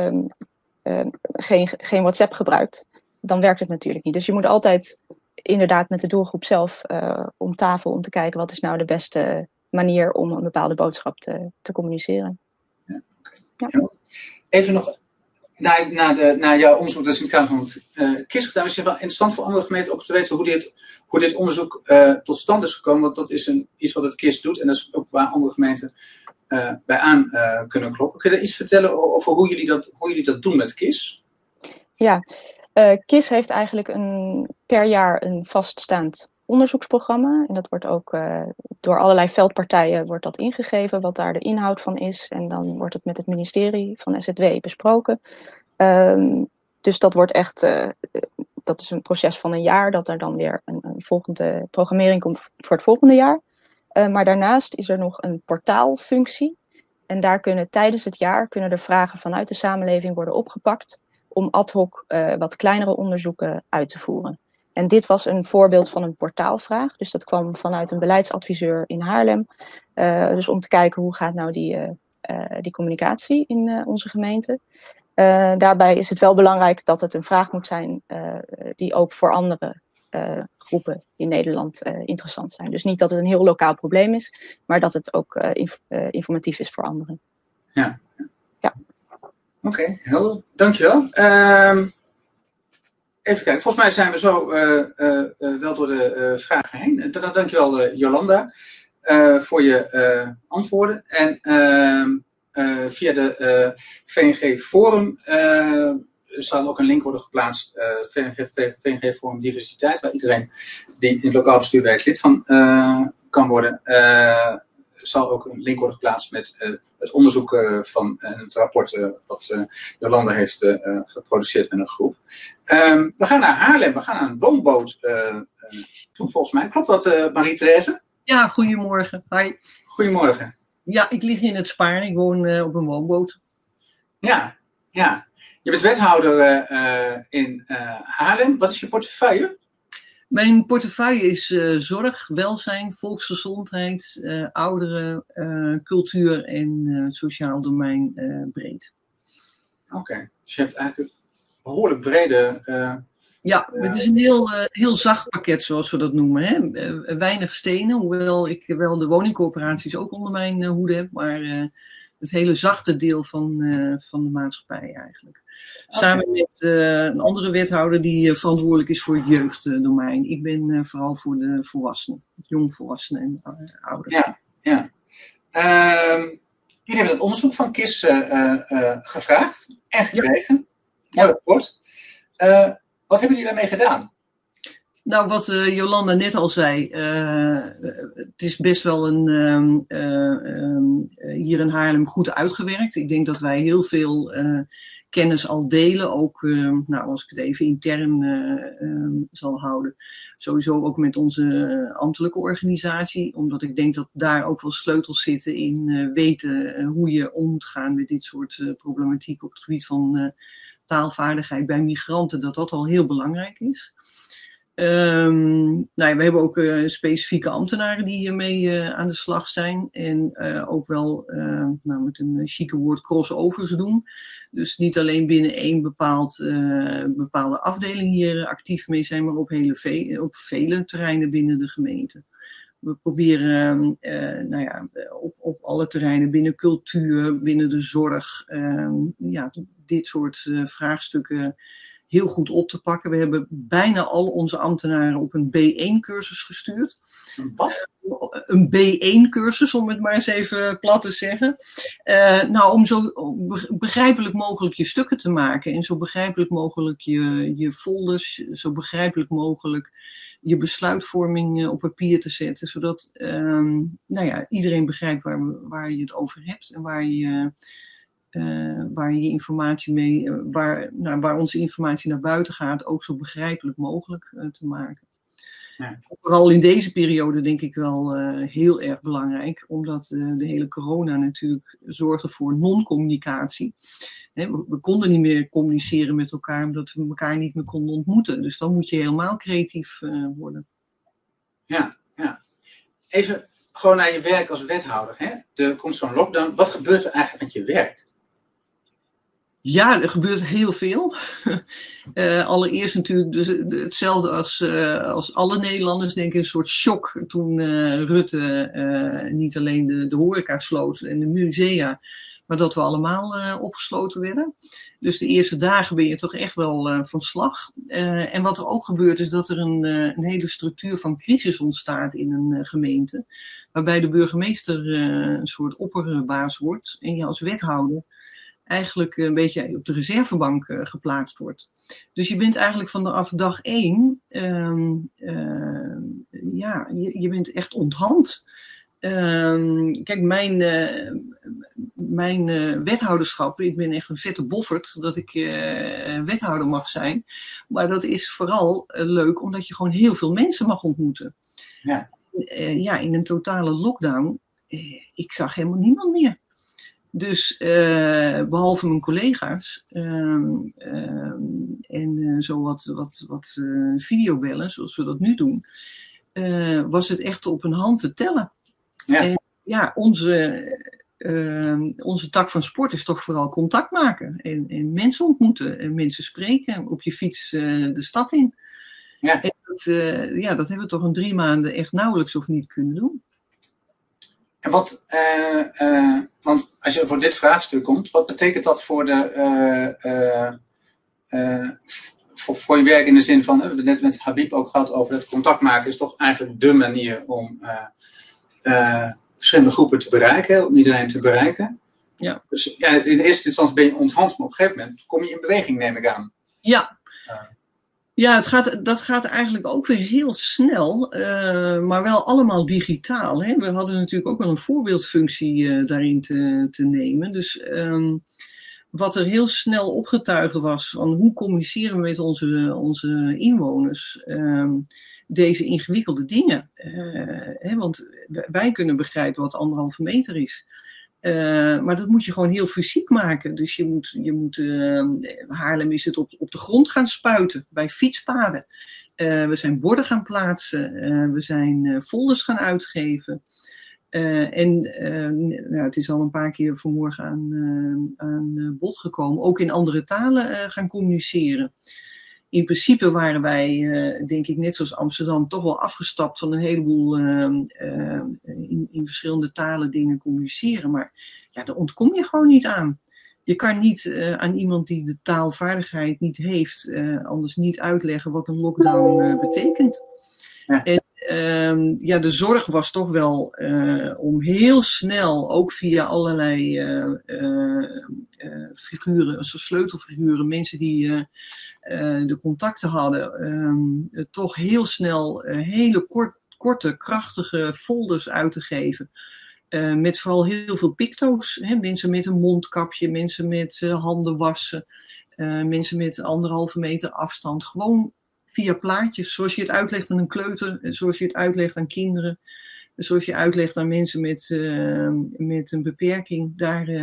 geen WhatsApp gebruikt, dan werkt het natuurlijk niet. Dus je moet altijd inderdaad met de doelgroep zelf om tafel om te kijken wat is nou de beste manier om een bepaalde boodschap te communiceren. Ja, okay. Ja. Even nog naar jouw onderzoek, dat is in het kader van het KIS gedaan. Is het wel interessant voor andere gemeenten ook te weten hoe dit onderzoek tot stand is gekomen. Want dat is iets wat het KIS doet en dat is ook waar andere gemeenten bij aan kunnen kloppen. Kun je iets vertellen over hoe jullie dat doen met KIS? Ja, KIS heeft eigenlijk per jaar een vaststaand onderzoeksprogramma. En dat wordt ook door allerlei veldpartijen wordt dat ingegeven, wat daar de inhoud van is. En dan wordt het met het ministerie van SZW besproken. Dus dat wordt echt, dat is een proces van een jaar, dat er dan weer een volgende programmering komt voor het volgende jaar. Maar daarnaast is er nog een portaalfunctie. En daar kunnen tijdens het jaar de vragen vanuit de samenleving worden opgepakt om ad hoc wat kleinere onderzoeken uit te voeren. En dit was een voorbeeld van een portaalvraag. Dus dat kwam vanuit een beleidsadviseur in Haarlem. Dus om te kijken hoe gaat nou die communicatie in onze gemeente. Daarbij is het wel belangrijk dat het een vraag moet zijn die ook voor anderen groepen in Nederland interessant zijn. Dus niet dat het een heel lokaal probleem is, maar dat het ook informatief is voor anderen. Ja. Ja. Oké, helder. Dankjewel. Even kijken, volgens mij zijn we zo wel door de vragen heen. Dankjewel Jolanda voor je antwoorden. En via de VNG Forum zal ook een link worden geplaatst. VNG Forum Diversiteit, waar iedereen die in het lokaal bestuur werkt lid van kan worden. Zal ook een link worden geplaatst met het onderzoek van het rapport wat Jolanda heeft geproduceerd met een groep. We gaan naar Haarlem, we gaan naar een woonboot toe volgens mij. Klopt dat, Marie-Thérèse? Ja, goedemorgen. Hi. Goedemorgen. Ja, ik lig in het Spaarne. Ik woon op een woonboot. Ja. Je bent wethouder in Haarlem. Wat is je portefeuille? Mijn portefeuille is zorg, welzijn, volksgezondheid, ouderen, cultuur en sociaal domein breed. Oké, dus je hebt eigenlijk een behoorlijk brede... Ja, het is een heel zacht pakket, zoals we dat noemen. Hè? Weinig stenen, hoewel ik wel de woningcorporaties ook onder mijn hoede heb, maar het hele zachte deel van de maatschappij eigenlijk. Samen met een andere wethouder die verantwoordelijk is voor het jeugddomein. Ik ben vooral voor de volwassenen, jongvolwassenen en ouderen. Ja. Jullie hebben het onderzoek van KIS gevraagd en gekregen. Mooi rapport. Wat hebben jullie daarmee gedaan? Nou, wat Jolanda net al zei, het is best wel hier in Haarlem goed uitgewerkt. Ik denk dat wij heel veel kennis al delen, ook als ik het even intern zal houden. Sowieso ook met onze ambtelijke organisatie, omdat ik denk dat daar ook wel sleutels zitten in weten hoe je om moet gaan met dit soort problematiek op het gebied van taalvaardigheid bij migranten, dat al heel belangrijk is. We hebben ook specifieke ambtenaren die hiermee aan de slag zijn. En ook wel met een chique woord crossovers doen. Dus niet alleen binnen één bepaalde afdeling hier actief mee zijn, maar op vele terreinen binnen de gemeente. We proberen op alle terreinen binnen cultuur, binnen de zorg, dit soort vraagstukken heel goed op te pakken. We hebben bijna al onze ambtenaren op een B1-cursus gestuurd. Wat? Een B1-cursus, om het maar eens even plat te zeggen. Om zo begrijpelijk mogelijk je stukken te maken. En zo begrijpelijk mogelijk je folders, zo begrijpelijk mogelijk je besluitvorming op papier te zetten. Zodat iedereen begrijpt waar je het over hebt. En waar je informatie mee, waar onze informatie naar buiten gaat, ook zo begrijpelijk mogelijk te maken. Ja. Vooral in deze periode denk ik wel heel erg belangrijk, omdat de hele corona natuurlijk zorgde voor non-communicatie. We konden niet meer communiceren met elkaar, omdat we elkaar niet meer konden ontmoeten. Dus dan moet je helemaal creatief worden. Ja. Even gewoon naar je werk als wethouder. Hè? Er komt zo'n lockdown. Wat gebeurt er eigenlijk met je werk? Ja, er gebeurt heel veel. Allereerst natuurlijk hetzelfde als alle Nederlanders, denk ik, een soort shock toen Rutte niet alleen de horeca sloot en de musea, maar dat we allemaal opgesloten werden. Dus de eerste dagen ben je toch echt wel van slag. En wat er ook gebeurt is dat er een hele structuur van crisis ontstaat in een gemeente, waarbij de burgemeester een soort opperbaas wordt en je als wethouder eigenlijk een beetje op de reservebank geplaatst wordt. Dus je bent eigenlijk vanaf dag 1, je bent echt onthand. Kijk, mijn wethouderschap, ik ben echt een vette boffert dat ik wethouder mag zijn. Maar dat is vooral leuk omdat je gewoon heel veel mensen mag ontmoeten. Ja. In een totale lockdown, ik zag helemaal niemand meer. Dus behalve mijn collega's en zo wat videobellen, zoals we dat nu doen, was het echt op een hand te tellen. Ja. En ja, onze tak van sport is toch vooral contact maken en mensen ontmoeten en mensen spreken, op je fiets de stad in. Ja. En dat hebben we toch in 3 maanden echt nauwelijks of niet kunnen doen. En want als je voor dit vraagstuk komt, wat betekent dat voor voor je werk in de zin van, we hebben het net met Habib ook gehad over dat contact maken is toch eigenlijk dé manier om verschillende groepen te bereiken, om iedereen te bereiken. Ja. Dus ja, in de eerste instantie ben je onthand, maar op een gegeven moment kom je in beweging, neem ik aan. Ja. Ja, dat gaat eigenlijk ook weer heel snel, maar wel allemaal digitaal. Hè? We hadden natuurlijk ook wel een voorbeeldfunctie daarin te nemen. Dus wat er heel snel opgetuigd was van hoe communiceren we met onze inwoners deze ingewikkelde dingen. Want wij kunnen begrijpen wat 1,5 meter is. Maar dat moet je gewoon heel fysiek maken. Dus je moet Haarlem is het op de grond gaan spuiten, bij fietspaden. We zijn borden gaan plaatsen, we zijn folders gaan uitgeven. Het is al een paar keer vanmorgen aan bod gekomen, ook in andere talen gaan communiceren. In principe waren wij, denk ik, net zoals Amsterdam, toch wel afgestapt van een heleboel in verschillende talen dingen communiceren. Maar ja, daar ontkom je gewoon niet aan. Je kan niet aan iemand die de taalvaardigheid niet heeft, anders niet uitleggen wat een lockdown betekent. Ja. En de zorg was toch wel om heel snel, ook via allerlei figuren, sleutelfiguren, mensen die de contacten hadden, toch heel snel hele korte, krachtige folders uit te geven. Met vooral heel veel picto's. Hè? Mensen met een mondkapje, mensen met handen wassen, mensen met 1,5 meter afstand. Gewoon via plaatjes, zoals je het uitlegt aan een kleuter, zoals je het uitlegt aan kinderen, zoals je uitlegt aan mensen met een beperking.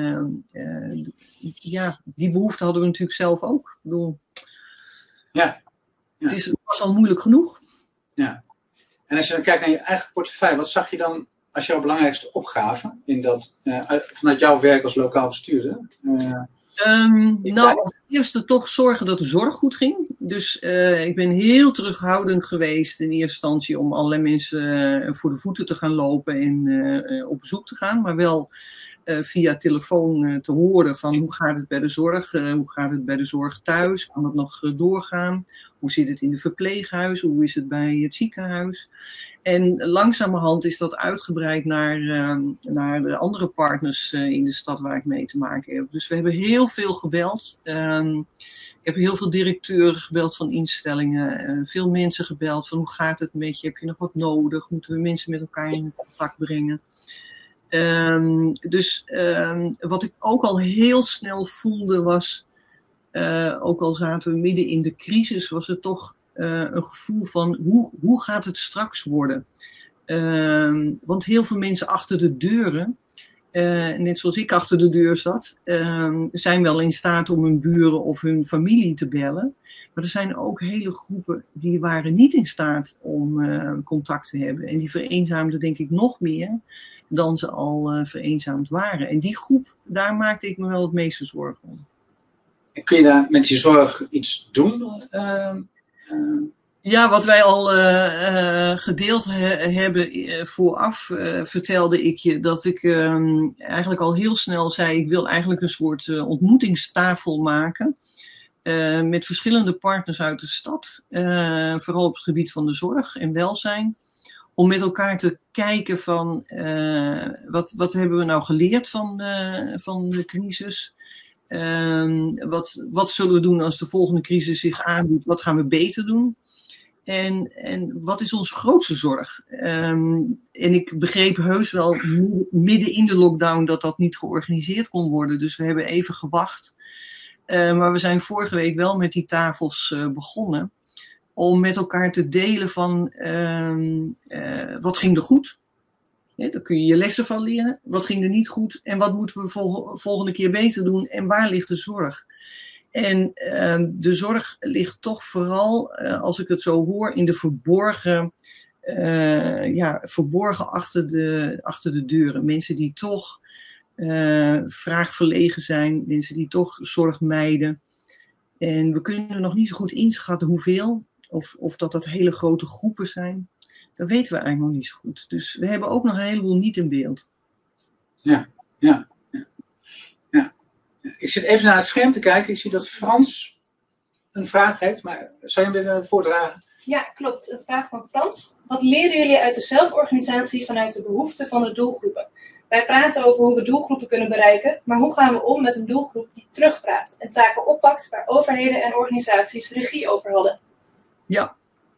Die behoefte hadden we natuurlijk zelf ook. Ik bedoel, ja. Het was al moeilijk genoeg. Ja. En als je dan kijkt naar je eigen portefeuille, wat zag je dan als jouw belangrijkste opgave in dat, vanuit jouw werk als lokaal bestuurder? Als eerste toch zorgen dat de zorg goed ging. Dus ik ben heel terughoudend geweest in eerste instantie om allerlei mensen voor de voeten te gaan lopen en op bezoek te gaan. Maar wel via telefoon te horen van hoe gaat het bij de zorg, hoe gaat het bij de zorg thuis, kan het nog doorgaan, hoe zit het in de verpleeghuizen, hoe is het bij het ziekenhuis. En langzamerhand is dat uitgebreid naar de andere partners in de stad waar ik mee te maken heb. Dus we hebben heel veel gebeld. Ik heb heel veel directeuren gebeld van instellingen, veel mensen gebeld van hoe gaat het met je, heb je nog wat nodig, moeten we mensen met elkaar in contact brengen. Wat ik ook al heel snel voelde was, ook al zaten we midden in de crisis, was het toch een gevoel van hoe gaat het straks worden? Want heel veel mensen achter de deuren, net zoals ik achter de deur zat, zijn wel in staat om hun buren of hun familie te bellen. Maar er zijn ook hele groepen die waren niet in staat om contact te hebben. En die vereenzaamden denk ik nog meer dan ze al vereenzaamd waren. En die groep, daar maakte ik me wel het meeste zorgen om. Kun je daar met die zorg iets doen? Ja, wat wij al gedeeld hebben vooraf, vertelde ik je dat ik eigenlijk al heel snel zei, ik wil eigenlijk een soort ontmoetingstafel maken. Met verschillende partners uit de stad, vooral op het gebied van de zorg en welzijn. Om met elkaar te kijken van wat hebben we nou geleerd van de crisis. Wat zullen we doen als de volgende crisis zich aandoet? Wat gaan we beter doen? En wat is onze grootste zorg? En ik begreep heus wel midden in de lockdown dat niet georganiseerd kon worden. Dus we hebben even gewacht. Maar we zijn vorige week wel met die tafels begonnen. Om met elkaar te delen van wat ging er goed. Daar kun je je lessen van leren. Wat ging er niet goed? En wat moeten we volgende keer beter doen? En waar ligt de zorg? En de zorg ligt toch vooral, als ik het zo hoor, in de verborgen achter de deuren. Mensen die toch vraagverlegen zijn. Mensen die toch zorg mijden. En we kunnen nog niet zo goed inschatten hoeveel. Of dat dat hele grote groepen zijn. Dat weten we eigenlijk nog niet zo goed. Dus we hebben ook nog een heleboel niet in beeld. Ja. Ik zit even naar het scherm te kijken. Ik zie dat Frans een vraag heeft, maar zou je hem willen voordragen? Ja, klopt. Een vraag van Frans. Wat leren jullie uit de zelforganisatie vanuit de behoeften van de doelgroepen? Wij praten over hoe we doelgroepen kunnen bereiken, maar hoe gaan we om met een doelgroep die terugpraat en taken oppakt waar overheden en organisaties regie over hadden? Ja.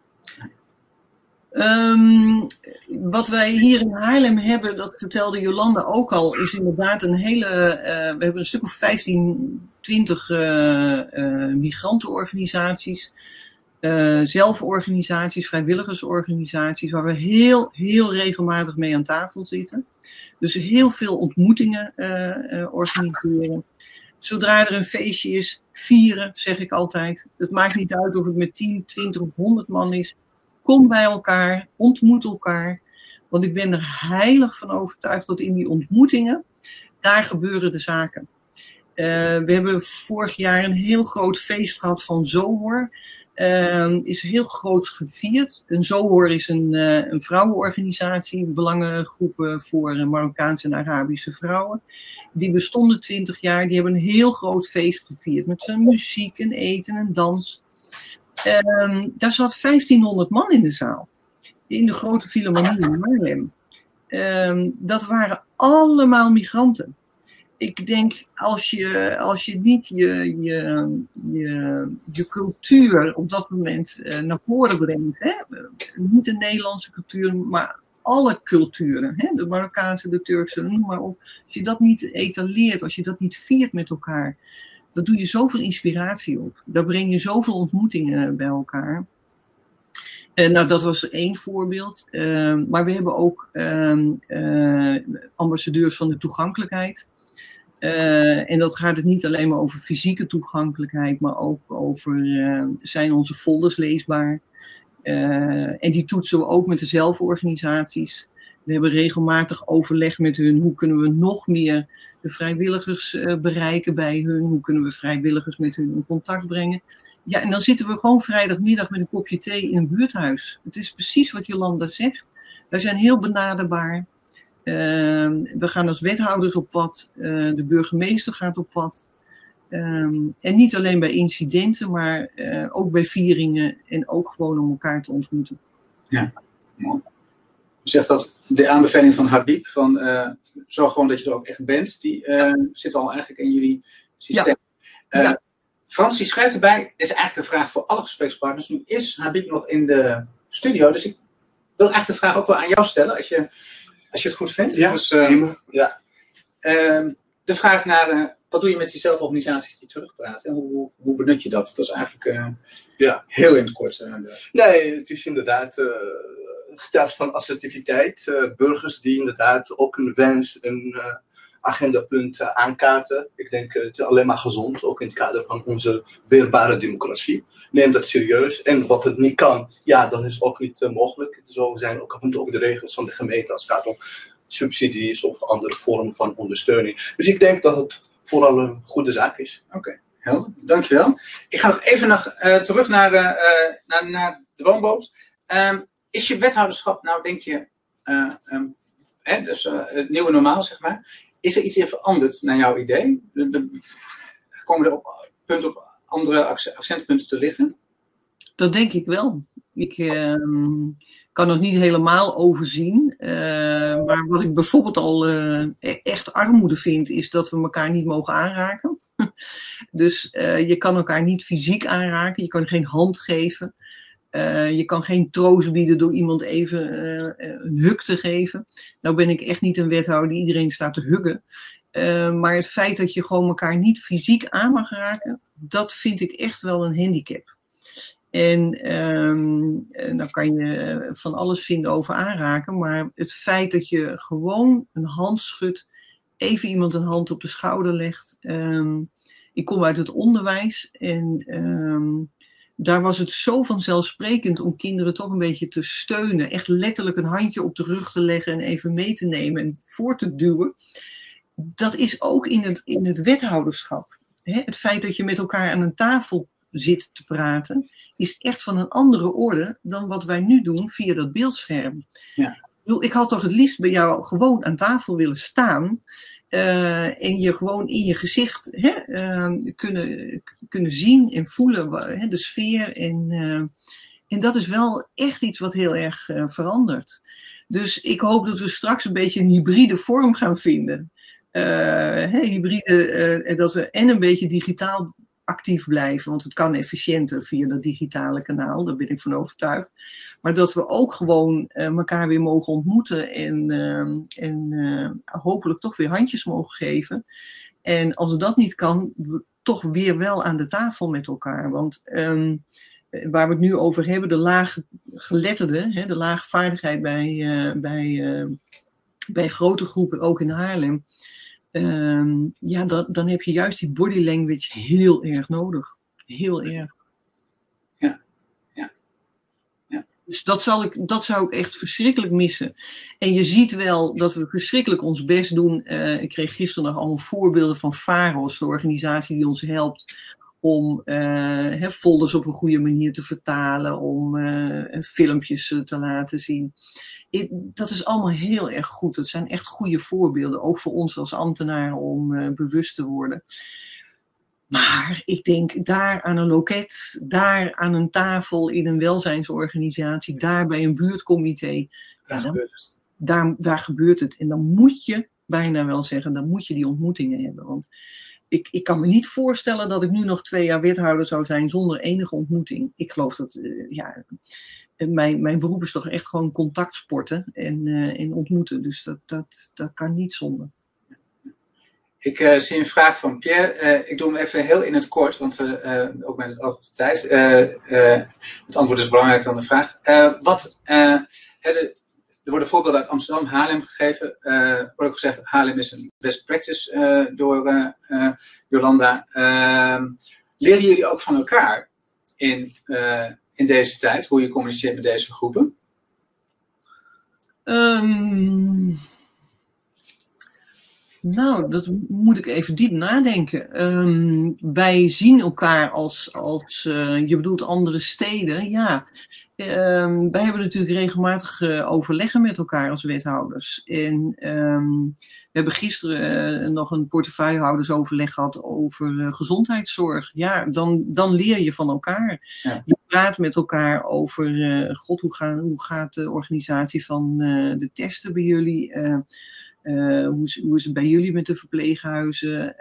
Wat wij hier in Haarlem hebben, dat vertelde Jolanda ook al, is inderdaad een hele... we hebben een stuk of 15, 20 migrantenorganisaties, zelforganisaties, vrijwilligersorganisaties, waar we heel regelmatig mee aan tafel zitten. Dus heel veel ontmoetingen organiseren. Zodra er een feestje is, vieren, zeg ik altijd. Het maakt niet uit of het met 10, 20 of 100 man is. Kom bij elkaar, ontmoet elkaar. Want ik ben er heilig van overtuigd dat in die ontmoetingen, daar gebeuren de zaken. We hebben vorig jaar een heel groot feest gehad van Zohor. Is heel groot gevierd. Een Zohor is een vrouwenorganisatie, belangengroepen voor Marokkaanse en Arabische vrouwen. Die bestonden 20 jaar, die hebben een heel groot feest gevierd met muziek en eten en dans. Daar zat 1500 man in de zaal. In de grote Philharmonie in Haarlem. Dat waren allemaal migranten. Ik denk, als je niet je cultuur op dat moment naar voren brengt. Hè? Niet de Nederlandse cultuur, maar alle culturen. Hè? De Marokkaanse, de Turkse, noem maar op. Als je dat niet etaleert, als je dat niet viert met elkaar. Dan doe je zoveel inspiratie op. Daar breng je zoveel ontmoetingen bij elkaar. Nou, dat was één voorbeeld. Maar we hebben ook ambassadeurs van de toegankelijkheid. En dat gaat het niet alleen maar over fysieke toegankelijkheid, maar ook over zijn onze folders leesbaar. En die toetsen we ook met de zelforganisaties. We hebben regelmatig overleg met hun. Hoe kunnen we nog meer de vrijwilligers bereiken bij hun? Hoe kunnen we vrijwilligers met hun in contact brengen? Ja, en dan zitten we gewoon vrijdagmiddag met een kopje thee in een buurthuis. Het is precies wat Jolanda zegt. Wij zijn heel benaderbaar. We gaan als wethouders op pad. De burgemeester gaat op pad. En niet alleen bij incidenten, maar ook bij vieringen. En ook gewoon om elkaar te ontmoeten. Ja, mooi. U zegt dat de aanbeveling van Habib, van zorg gewoon dat je er ook echt bent, die zit al eigenlijk in jullie systeem. Ja. Frans, die schrijft erbij, dit is eigenlijk een vraag voor alle gesprekspartners. Nu is Habib nog in de studio, dus ik wil eigenlijk de vraag ook wel aan jou stellen, als je het goed vindt. Ja, dus, ja. De vraag naar, wat doe je met die zelforganisaties die terugpraten? En hoe benut je dat? Dat is eigenlijk heel in het kort. Nee, het is inderdaad getuigd van assertiviteit. Burgers die inderdaad ook een wens, een agendapunt aankaarten. Ik denk het is alleen maar gezond, ook in het kader van onze weerbare democratie. Neem dat serieus. En wat het niet kan, ja, dan is het ook niet mogelijk. Zo zijn ook af en toe ook de regels van de gemeente als het gaat om subsidies of andere vormen van ondersteuning. Dus ik denk dat het vooral een goede zaak is. Oké, helder. Dankjewel. Ik ga nog even terug naar de woonboot. Is je wethouderschap, nou denk je, dus het nieuwe normaal, zeg maar. Is er iets in veranderd naar jouw idee? Komen er op andere accentpunten te liggen? Dat denk ik wel. Ik kan nog niet helemaal overzien. Maar wat ik bijvoorbeeld al echt armoede vind, is dat we elkaar niet mogen aanraken. Dus je kan elkaar niet fysiek aanraken. Je kan geen hand geven. Je kan geen troost bieden door iemand even een huk te geven. Nou ben ik echt niet een wethouder die iedereen staat te huggen. Maar het feit dat je gewoon elkaar niet fysiek aan mag raken, dat vind ik echt wel een handicap. En dan kan je van alles vinden over aanraken, maar het feit dat je gewoon een hand schudt, even iemand een hand op de schouder legt. Ik kom uit het onderwijs en daar was het zo vanzelfsprekend om kinderen toch een beetje te steunen. Echt letterlijk een handje op de rug te leggen en even mee te nemen en voor te duwen. Dat is ook in het wethouderschap. Hè? Het feit dat je met elkaar aan een tafel zit te praten, is echt van een andere orde dan wat wij nu doen via dat beeldscherm. Ja. Ik had toch het liefst bij jou gewoon aan tafel willen staan en je gewoon in je gezicht kunnen zien en voelen de sfeer. En dat is wel echt iets wat heel erg verandert. Dus ik hoop dat we straks een beetje een hybride vorm gaan vinden. Dat we en een beetje digitaal actief blijven, want het kan efficiënter via dat digitale kanaal, daar ben ik van overtuigd. Maar dat we ook gewoon elkaar weer mogen ontmoeten en hopelijk toch weer handjes mogen geven. En als dat niet kan, toch weer wel aan de tafel met elkaar. Want waar we het nu over hebben, de laaggeletterden, de lage vaardigheid bij grote groepen, ook in Haarlem. Dan heb je juist die body language heel erg nodig. Heel erg. Ja. Dus dat zou ik echt verschrikkelijk missen. En je ziet wel dat we verschrikkelijk ons best doen. Ik kreeg gisteren nog allemaal voorbeelden van Pharos, de organisatie die ons helpt om folders op een goede manier te vertalen, om filmpjes te laten zien. Dat is allemaal heel erg goed. Dat zijn echt goede voorbeelden, ook voor ons als ambtenaren om bewust te worden. Maar ik denk daar aan een loket, daar aan een tafel in een welzijnsorganisatie, daar bij een buurtcomité. Daar gebeurt het. En dan moet je bijna wel zeggen, dan moet je die ontmoetingen hebben. Want ik kan me niet voorstellen dat ik nu nog 2 jaar wethouder zou zijn zonder enige ontmoeting. Ik geloof dat, mijn beroep is toch echt gewoon contactsporten en ontmoeten. Dus dat kan niet zonder. Ik zie een vraag van Pierre. Ik doe hem even heel in het kort, want we ook met het oog op de tijd. Het antwoord is belangrijker dan de vraag. Er worden voorbeelden uit Amsterdam, Haarlem gegeven. Er wordt ook gezegd, Haarlem is een best practice door Jolanda. Leren jullie ook van elkaar in deze tijd, hoe je communiceert met deze groepen? Nou, dat moet ik even diep nadenken. Wij zien elkaar als je bedoelt andere steden, ja. Wij hebben natuurlijk regelmatig overleggen met elkaar als wethouders. En we hebben gisteren nog een portefeuillehoudersoverleg gehad over gezondheidszorg. Ja, dan leer je van elkaar. Ja. Je praat met elkaar over, hoe gaat de organisatie van de testen bij jullie? Hoe is het bij jullie met de verpleeghuizen?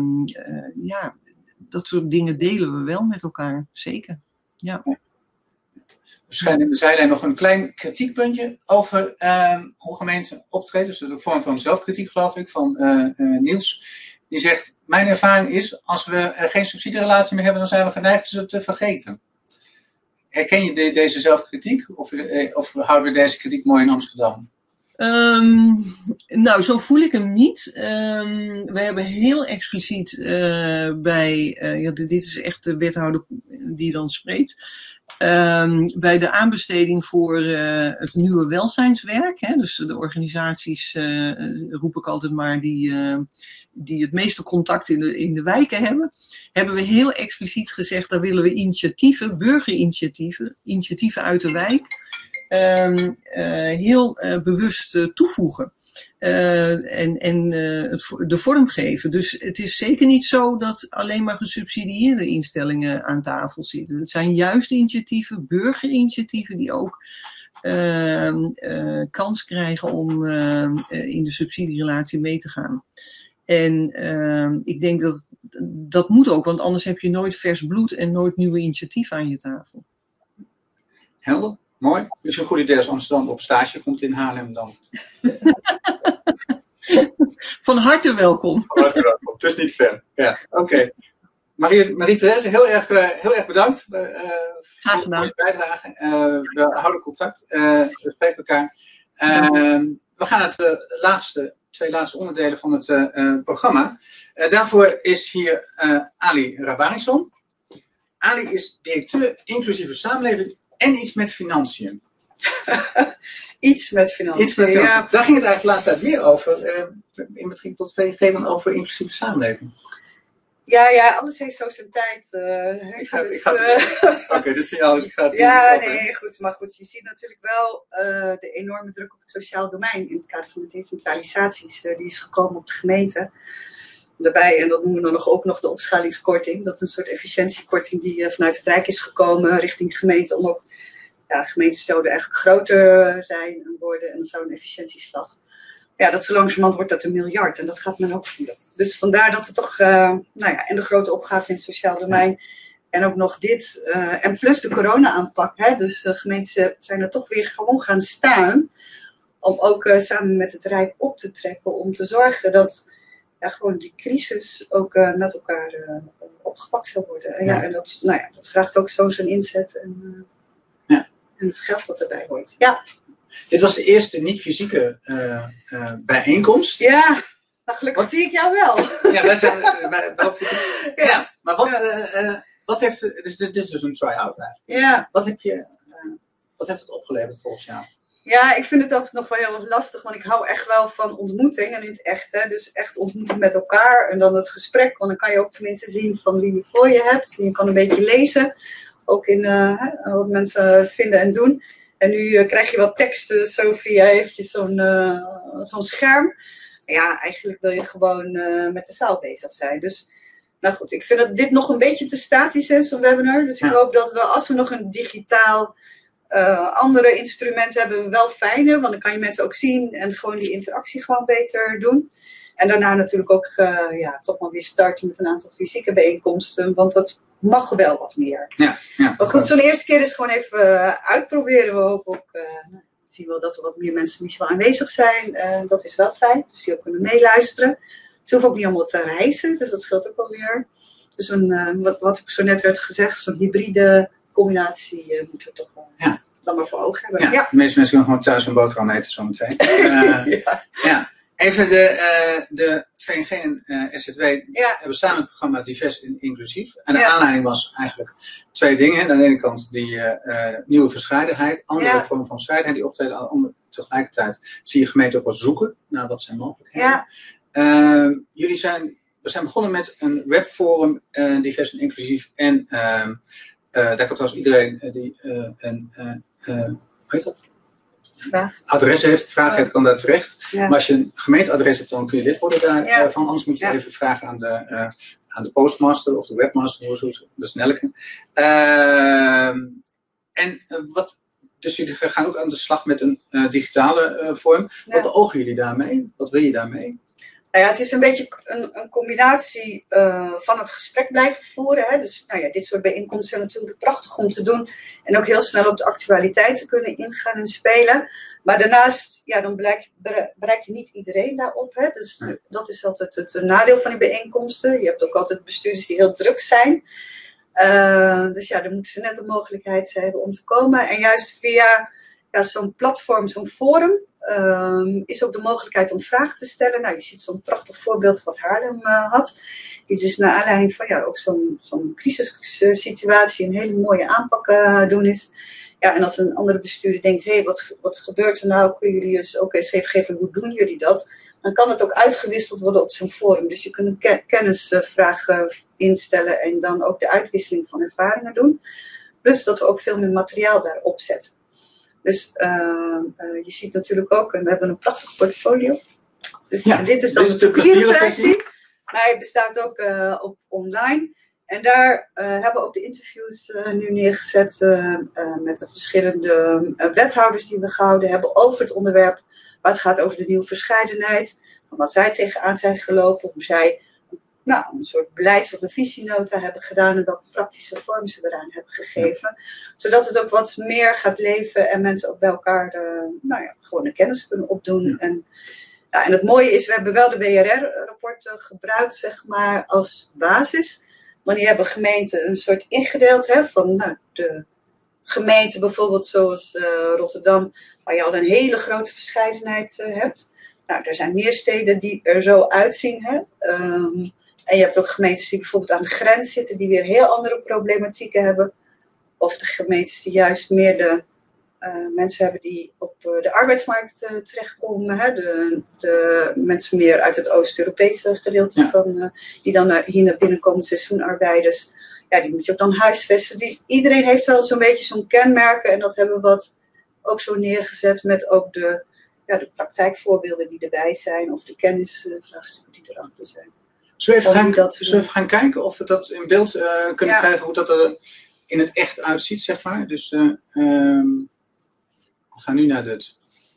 Dat soort dingen delen we wel met elkaar, zeker. Ja. Waarschijnlijk in de zijlijn nog een klein kritiekpuntje over hoe gemeenten optreden. Dus de vorm van zelfkritiek, geloof ik, van Niels. Die zegt, mijn ervaring is, als we geen subsidierelatie meer hebben, dan zijn we geneigd ze te vergeten. Herken je deze zelfkritiek? Of houden we deze kritiek mooi in Amsterdam? Nou, zo voel ik hem niet. We hebben heel expliciet dit is echt de wethouder die dan spreekt. Bij de aanbesteding voor het nieuwe welzijnswerk, dus de organisaties, roep ik altijd maar, die het meeste contact in de wijken hebben we heel expliciet gezegd, daar willen we initiatieven, initiatieven uit de wijk, heel bewust toevoegen. De vorm geven. Dus het is zeker niet zo dat alleen maar gesubsidieerde instellingen aan tafel zitten. Het zijn juist initiatieven, burgerinitiatieven, die ook kans krijgen om in de subsidierelatie mee te gaan. En ik denk dat moet ook, want anders heb je nooit vers bloed en nooit nieuwe initiatieven aan je tafel. Helder, mooi. Dus een goed idee als Amsterdam op stage komt in Haarlem dan. Van harte welkom. Van harte welkom, het is niet ver. Ja, oké. Marie-Thérèse, heel erg bedankt Graag gedaan. voor je bijdrage. We houden contact, we spreken elkaar. We gaan het twee laatste onderdelen van het programma. Daarvoor is hier Ali Rabanison. Ali is directeur inclusieve samenleving en iets met financiën. Iets met financiën. Ja. Daar ging het eigenlijk de laatste tijd meer over, in betrekking tot VVG, dan over inclusieve samenleving. Ja, alles heeft zo zijn tijd. Oké, dus ik ga het zien. Ja, nee, goed. Maar goed, je ziet natuurlijk wel de enorme druk op het sociaal domein in het kader van de decentralisaties. Die is gekomen op de gemeente. Daarbij, en dat noemen we dan ook nog de opschalingskorting. Dat is een soort efficiëntiekorting die vanuit het Rijk is gekomen richting de gemeente. Om ook, gemeentes zouden eigenlijk groter zijn en worden. En dan zou een efficiëntieslag. Ja, dat zo langzamerhand wordt dat 1 miljard. En dat gaat men ook voelen. Dus vandaar dat er toch, en de grote opgave in het sociaal domein. En ook nog dit. En plus de corona-aanpak. Hè, dus gemeenten zijn er toch weer gewoon gaan staan. Om ook samen met het Rijk op te trekken. Om te zorgen dat gewoon die crisis ook met elkaar opgepakt zou worden. En dat vraagt ook zo zijn inzet. En het geld dat erbij hoort. Ja. Dit was de eerste niet-fysieke bijeenkomst. Ja, nou gelukkig zie ik jou wel. Ja, wij zijn wel fysiek. Ja, maar wat heeft dit is dus een try-out eigenlijk. Ja. Wat heeft het opgeleverd volgens jou? Ja, ik vind het altijd nog wel heel lastig, want ik hou echt wel van ontmoeting en in het echt. Hè? Dus echt ontmoeten met elkaar en dan het gesprek, want dan kan je ook tenminste zien van wie je voor je hebt. En je kan een beetje lezen, ook in wat mensen vinden en doen. En nu krijg je wat teksten zo via eventjes zo'n scherm. Ja, eigenlijk wil je gewoon met de zaal bezig zijn. Dus, nou goed, ik vind dat dit nog een beetje te statisch is, zo'n webinar. Dus ik hoop dat we, als we nog een digitaal andere instrumenten hebben, wel fijner. Want dan kan je mensen ook zien en gewoon die interactie gewoon beter doen. En daarna natuurlijk ook toch maar weer starten met een aantal fysieke bijeenkomsten. Want dat mag wel wat meer. Ja, maar goed, zo'n eerste keer is gewoon even uitproberen. We hopen ook, zien we dat er wat meer mensen misschien wel aanwezig zijn. Dat is wel fijn, dus die ook kunnen meeluisteren. Ze hoeven ook niet allemaal te reizen, dus dat scheelt ook wel weer. Dus wat ook zo net werd gezegd, zo'n hybride combinatie moeten we toch dan maar voor ogen hebben. Ja, de meeste mensen kunnen gewoon thuis een boterham eten zometeen. Ja. Even de VNG en SZW hebben samen het programma Divers en Inclusief. En de aanleiding was eigenlijk 2 dingen. Aan de ene kant die nieuwe verscheidenheid, andere vormen van verscheidenheid die optreden. Tegelijkertijd zie je gemeenten ook wel zoeken naar wat zijn mogelijkheden. We zijn begonnen met een webforum, Divers en Inclusief. En daar kan trouwens iedereen die hoe heet dat? Adres heeft, kan daar terecht. Ja. Maar als je een gemeenteadres hebt, dan kun je lid worden daarvan. Anders moet je even vragen aan de postmaster of de webmaster, dat is Nelleke. Dus jullie gaan ook aan de slag met een digitale vorm. Wat beogen jullie daarmee? Wat wil je daarmee? Nou ja, het is een beetje een combinatie van het gesprek blijven voeren. Hè. Dus dit soort bijeenkomsten zijn natuurlijk prachtig om te doen. En ook heel snel op de actualiteit te kunnen ingaan en spelen. Maar daarnaast, dan bereik je niet iedereen daarop. Hè. Dus dat is altijd het nadeel van die bijeenkomsten. Je hebt ook altijd bestuurders die heel druk zijn. Dus dan moeten ze net een mogelijkheid hebben om te komen. En juist via zo'n platform, zo'n forum, is ook de mogelijkheid om vragen te stellen. Nou, je ziet zo'n prachtig voorbeeld wat Haarlem had. Die dus naar aanleiding van ook zo'n crisissituatie een hele mooie aanpak doen is. Ja, en als een andere bestuurder denkt, wat gebeurt er nou? Kunnen jullie dus ook eens even geven, hoe doen jullie dat? Dan kan het ook uitgewisseld worden op zo'n forum. Dus je kunt een kennisvraag instellen en dan ook de uitwisseling van ervaringen doen. Plus dat we ook veel meer materiaal daarop zetten. Dus je ziet natuurlijk ook, en we hebben een prachtig portfolio. Dus dit is dan de papieren versie. Maar hij bestaat ook op online. En daar hebben we ook de interviews nu neergezet met de verschillende wethouders die we gehouden hebben over het onderwerp. Waar het gaat over de nieuwe verscheidenheid. Wat zij tegenaan zijn gelopen. Hoe zij een soort beleids- of een visienota hebben gedaan. En welke praktische vormen ze eraan hebben gegeven. Zodat het ook wat meer gaat leven. En mensen ook bij elkaar gewoon de kennis kunnen opdoen. En het mooie is, we hebben wel de WRR-rapporten gebruikt, zeg maar, als basis. Maar die hebben gemeenten een soort ingedeeld van de gemeenten bijvoorbeeld zoals Rotterdam, waar je al een hele grote verscheidenheid hebt. Nou, er zijn meer steden die er zo uitzien. En je hebt ook gemeentes die bijvoorbeeld aan de grens zitten, die weer heel andere problematieken hebben. Of de gemeentes die juist meer mensen hebben die op de arbeidsmarkt terechtkomen. Hè? De mensen meer uit het Oost-Europese gedeelte die dan hier naar binnen komen, seizoenarbeiders. Ja, die moet je ook dan huisvesten. Iedereen heeft wel zo'n beetje zo'n kenmerken. En dat hebben we ook zo neergezet met ook de praktijkvoorbeelden die erbij zijn. Of de kennisvraagstukken die erachter zijn. Zullen we even gaan kijken of we dat in beeld kunnen krijgen, hoe dat er in het echt uitziet, zeg maar. Dus we gaan nu naar de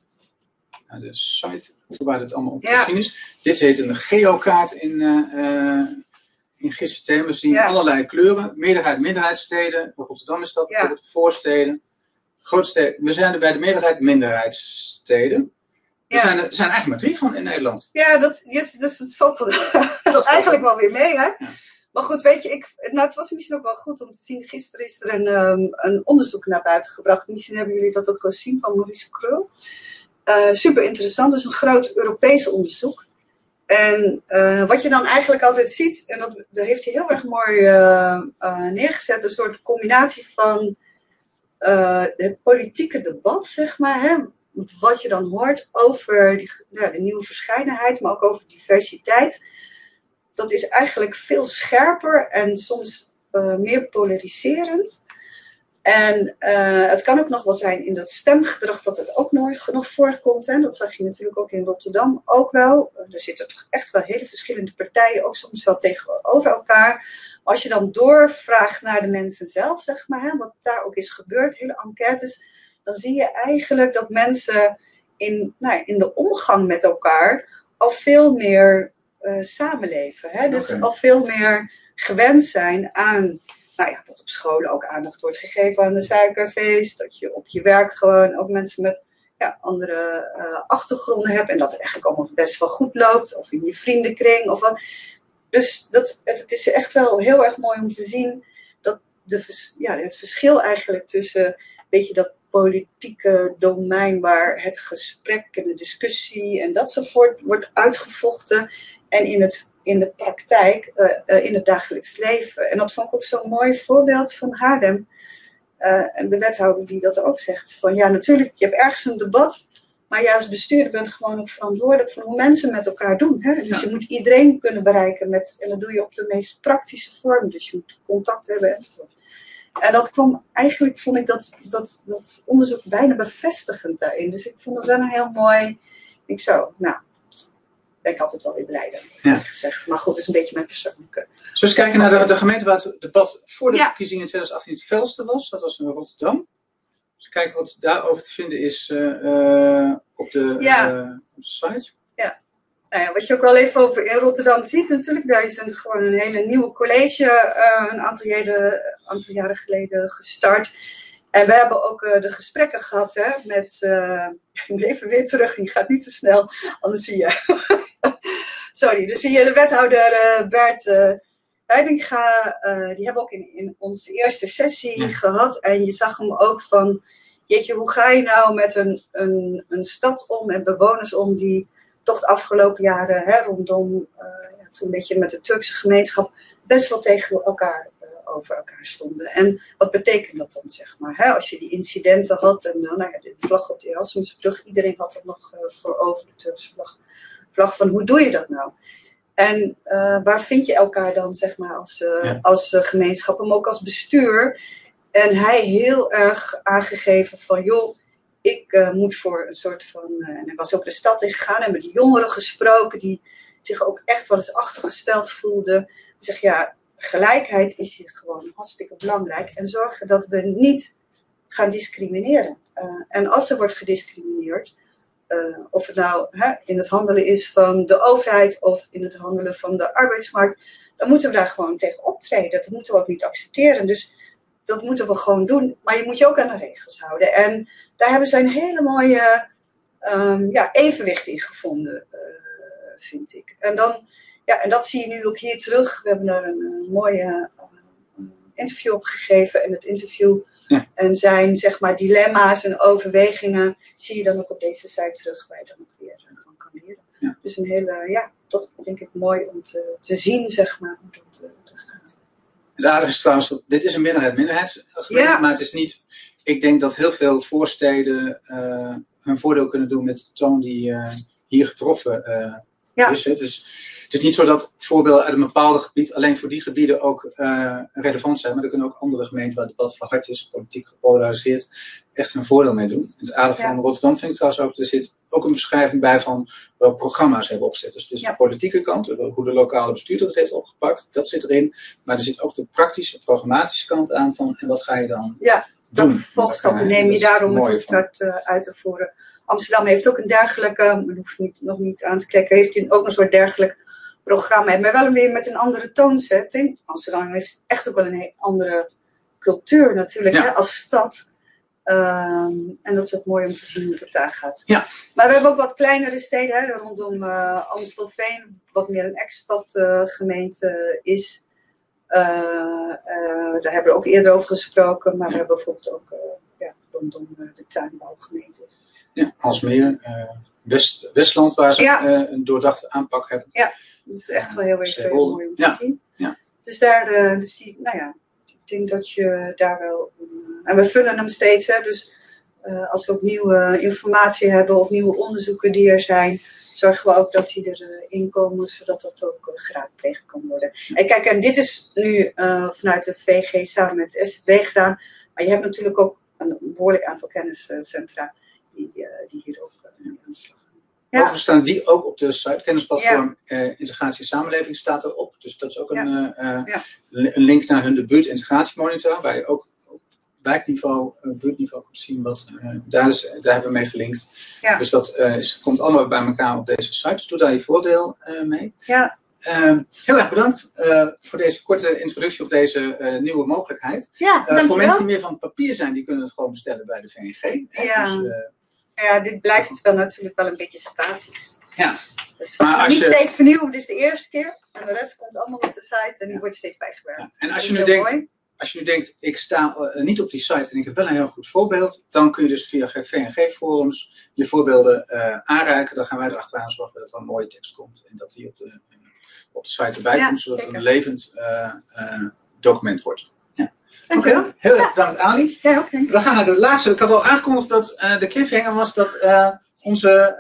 site waar het allemaal op te zien is. Dit heet een geokaart in GCT. We zien allerlei kleuren. Minderheidssteden. Rotterdam is dat. Bijvoorbeeld voorsteden. Grootsteden. We zijn er bij de meerderheid minderheidssteden. Er zijn eigenlijk maar 3 van in Nederland. Ja, dat valt dat eigenlijk wel weer mee, hè? Ja. Maar goed, weet je, het was misschien ook wel goed om te zien. Gisteren is er een onderzoek naar buiten gebracht. Misschien hebben jullie dat ook gezien van Maurice Krul. Super interessant, dat is een groot Europees onderzoek. En wat je dan eigenlijk altijd ziet, en dat heeft hij heel erg mooi neergezet, een soort combinatie van het politieke debat, zeg maar, hè? Wat je dan hoort over de nieuwe verscheidenheid, maar ook over diversiteit. Dat is eigenlijk veel scherper en soms meer polariserend. En het kan ook nog wel zijn in dat stemgedrag dat het ook nooit genoeg voorkomt. Hè? Dat zag je natuurlijk ook in Rotterdam ook wel. Er zitten toch echt wel hele verschillende partijen, ook soms wel tegenover elkaar. Maar als je dan doorvraagt naar de mensen zelf, zeg maar, hè, wat daar ook is gebeurd, hele enquêtes, dan zie je eigenlijk dat mensen in de omgang met elkaar al veel meer samenleven. Hè? Dus al veel meer gewend zijn aan, dat op scholen ook aandacht wordt gegeven aan de suikerfeest. Dat je op je werk gewoon ook mensen met andere achtergronden hebt. En dat het eigenlijk allemaal best wel goed loopt. Of in je vriendenkring. Dus het is echt wel heel erg mooi om te zien dat het verschil eigenlijk tussen een beetje dat politieke domein waar het gesprek en de discussie en dat soort wordt uitgevochten en in de praktijk, in het dagelijks leven. En dat vond ik ook zo'n mooi voorbeeld van Haarlem. En de wethouder die dat ook zegt. Van ja, natuurlijk, je hebt ergens een debat, maar jij als bestuurder bent gewoon ook verantwoordelijk voor hoe mensen met elkaar doen. Hè? Dus je moet iedereen kunnen bereiken en dat doe je op de meest praktische vorm. Dus je moet contact hebben enzovoort. En dat kwam eigenlijk, vond ik dat onderzoek bijna bevestigend daarin. Dus ik vond het wel een heel mooi. Ben ik altijd wel weer blij mee, gezegd. Maar goed, het is een beetje mijn persoonlijke. Zullen we eens kijken naar de gemeente waar het debat voor de verkiezingen in 2018 het felste was? Dat was in Rotterdam. Dus kijken wat daarover te vinden is op de site. Ja. Nou ja, wat je ook wel even over in Rotterdam ziet natuurlijk, daar is gewoon een hele nieuwe college een aantal jaren geleden gestart. En we hebben ook de gesprekken gehad met, ik moet even weer terug, je gaat niet te snel, anders zie je. Sorry, dus zie je de wethouder Bert Wijbinga, die hebben we ook in onze eerste sessie gehad. En je zag hem ook van, jeetje, hoe ga je nou met een stad om en bewoners om die toch de afgelopen jaren rondom, toen een beetje met de Turkse gemeenschap, best wel tegen elkaar over elkaar stonden. En wat betekent dat dan, zeg maar? Als je die incidenten had en de vlag op de Erasmusbrug, iedereen had dat nog voor over de Turkse vlag van hoe doe je dat nou? En waar vind je elkaar dan, zeg maar, als gemeenschap, maar ook als bestuur? En hij heel erg aangegeven van, joh, ik moet voor een soort van, en hij was ook de stad ingegaan en met die jongeren gesproken die zich ook echt wel eens achtergesteld voelden. Die zeggen, ja, gelijkheid is hier gewoon hartstikke belangrijk en zorgen dat we niet gaan discrimineren. En als er wordt gediscrimineerd, of het nou in het handelen is van de overheid of in het handelen van de arbeidsmarkt, dan moeten we daar gewoon tegen optreden. Dat moeten we ook niet accepteren. Dus dat moeten we gewoon doen. Maar je moet je ook aan de regels houden. En daar hebben ze een hele mooie evenwicht in gevonden, vind ik. En dat zie je nu ook hier terug. We hebben daar een mooie interview op gegeven. En het interview en zijn, zeg maar, dilemma's en overwegingen zie je dan ook op deze site terug, waar je dan ook weer van kan leren. Ja. Dus een hele, toch denk ik mooi om te zien, zeg maar, hoe dat gaat. Het aardige is trouwens, dat dit is een minderheidsgemeente, maar het is niet... Ik denk dat heel veel voorsteden hun voordeel kunnen doen met de toon die hier getroffen is. Het is niet zo dat voorbeelden uit een bepaald gebied alleen voor die gebieden ook relevant zijn, maar er kunnen ook andere gemeenten waar het debat verhard is, politiek gepolariseerd, echt hun voordeel mee doen. Het aardige van Rotterdam vind ik trouwens ook, er zit ook een beschrijving bij van welke programma's hebben opgezet. Dus het is de politieke kant, hoe de lokale bestuurder het heeft opgepakt, dat zit erin. Maar er zit ook de praktische, programmatische kant aan van, en wat ga je dan doen? Vervolgstappen neem je daarom het opdracht uit te voeren. Amsterdam heeft ook een dergelijke, maar hoef ik nog niet aan te kijken, heeft ook een soort dergelijk programma, maar wel weer met een andere toonzetting. Amsterdam heeft echt ook wel een andere cultuur natuurlijk, hè, als stad. En dat is ook mooi om te zien hoe het daar gaat. Ja. Maar we hebben ook wat kleinere steden, hè, rondom Amstelveen, wat meer een expat gemeente is. Daar hebben we ook eerder over gesproken, maar we hebben bijvoorbeeld ook rondom de tuinbouwgemeente. Ja, Alsmeer, Westland, waar ze een doordachte aanpak hebben. Ja, dat is echt wel heel erg mooi om te zien. Ja. Dus daar, ik denk dat je daar wel... en we vullen hem steeds, hè, dus als we ook nieuwe informatie hebben of nieuwe onderzoeken die er zijn, zorgen we ook dat die erin komen, zodat dat ook geraadpleegd kan worden. En kijk, en dit is nu vanuit de VG samen met de SCB gedaan, maar je hebt natuurlijk ook een behoorlijk aantal kenniscentra die hier ook mee aan de slag gaan. Overigens staan die ook op de site, kennisplatform Integratie en Samenleving staat erop. Dus dat is ook een link naar hun buurtintegratiemonitor, waar je ook op wijkniveau, buurtniveau kunt zien wat daar hebben we mee gelinkt. Ja. Dus dat komt allemaal bij elkaar op deze site. Dus doe daar je voordeel mee. Ja. Heel erg bedankt voor deze korte introductie op deze nieuwe mogelijkheid. Ja, voor mensen die meer van papier zijn, die kunnen het gewoon bestellen bij de VNG. Ja. Dus, dit blijft wel natuurlijk wel een beetje statisch. Ja. Dus maar als niet steeds vernieuwen, dit is de eerste keer. En de rest komt allemaal op de site en die wordt steeds bijgewerkt. Ja. En als je nu denkt, ik sta niet op die site en ik heb wel een heel goed voorbeeld, dan kun je dus via VNG-forums je voorbeelden aanreiken. Dan gaan wij erachteraan zorgen dat er een mooie tekst komt en dat die op de site erbij komt, zodat het een levend document wordt. Dank u wel. Heel erg bedankt, Ali. Ja, okay. We gaan naar de laatste. Ik had al aangekondigd dat de cliffhanger was dat onze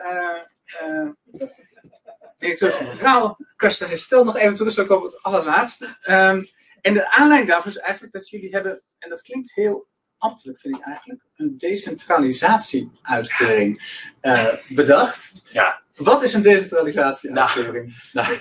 directeur-generaal Karsten Herstel nog even terug zou komen op het allerlaatste. En de aanleiding daarvoor is eigenlijk dat jullie hebben, en dat klinkt heel ambtelijk vind ik eigenlijk, een decentralisatie-uitkering bedacht. Ja. Wat is een decentralisatie-uitkering?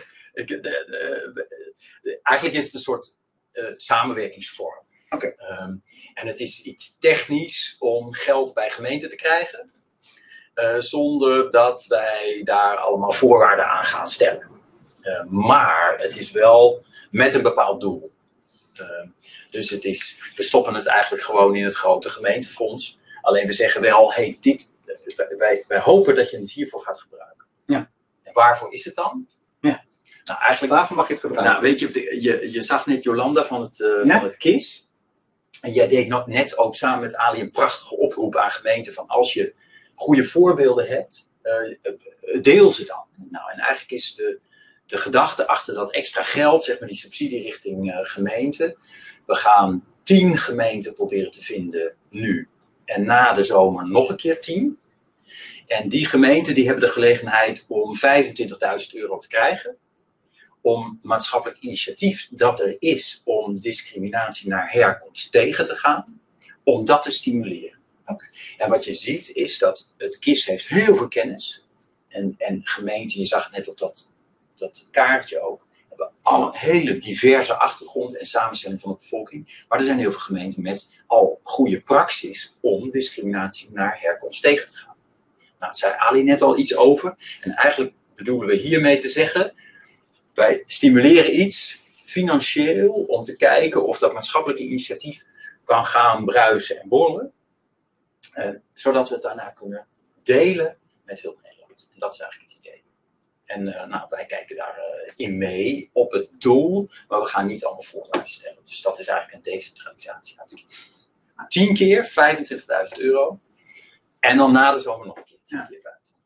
Eigenlijk is het een soort samenwerkingsvorm. Okay. En het is iets technisch om geld bij gemeenten te krijgen, zonder dat wij daar allemaal voorwaarden aan gaan stellen. Maar het is wel met een bepaald doel. Dus we stoppen het eigenlijk gewoon in het grote gemeentefonds. Alleen we zeggen wel, wij hopen dat je het hiervoor gaat gebruiken. Ja. En waarvoor is het dan? Ja. Nou, eigenlijk, waarvoor mag je het gebruiken? Nou, weet je zag net Jolanda van het KIS. En jij deed net ook samen met Ali een prachtige oproep aan gemeenten van als je goede voorbeelden hebt, deel ze dan. Nou, en eigenlijk is de gedachte achter dat extra geld, zeg maar die subsidie richting gemeenten. We gaan 10 gemeenten proberen te vinden nu. En na de zomer nog een keer 10. En die gemeenten die hebben de gelegenheid om €25.000 te krijgen. Om maatschappelijk initiatief dat er is om discriminatie naar herkomst tegen te gaan. Om dat te stimuleren. Okay. En wat je ziet is dat het KIS heeft heel veel kennis. En gemeenten, je zag het net op dat kaartje ook, hebben alle hele diverse achtergrond en samenstelling van de bevolking. Maar er zijn heel veel gemeenten met al goede praxis om discriminatie naar herkomst tegen te gaan. Nou, daar zei Ali net al iets over. En eigenlijk bedoelen we hiermee te zeggen, wij stimuleren iets financieel om te kijken of dat maatschappelijke initiatief kan gaan bruisen en borrelen. Zodat we het daarna kunnen delen met heel Nederland. En dat is eigenlijk het idee. En wij kijken daarin mee op het doel, maar we gaan niet allemaal voorwaarden stellen. Dus dat is eigenlijk een decentralisatie. 10 keer €25.000. En dan na de zomer nog een keer 10 keer buiten.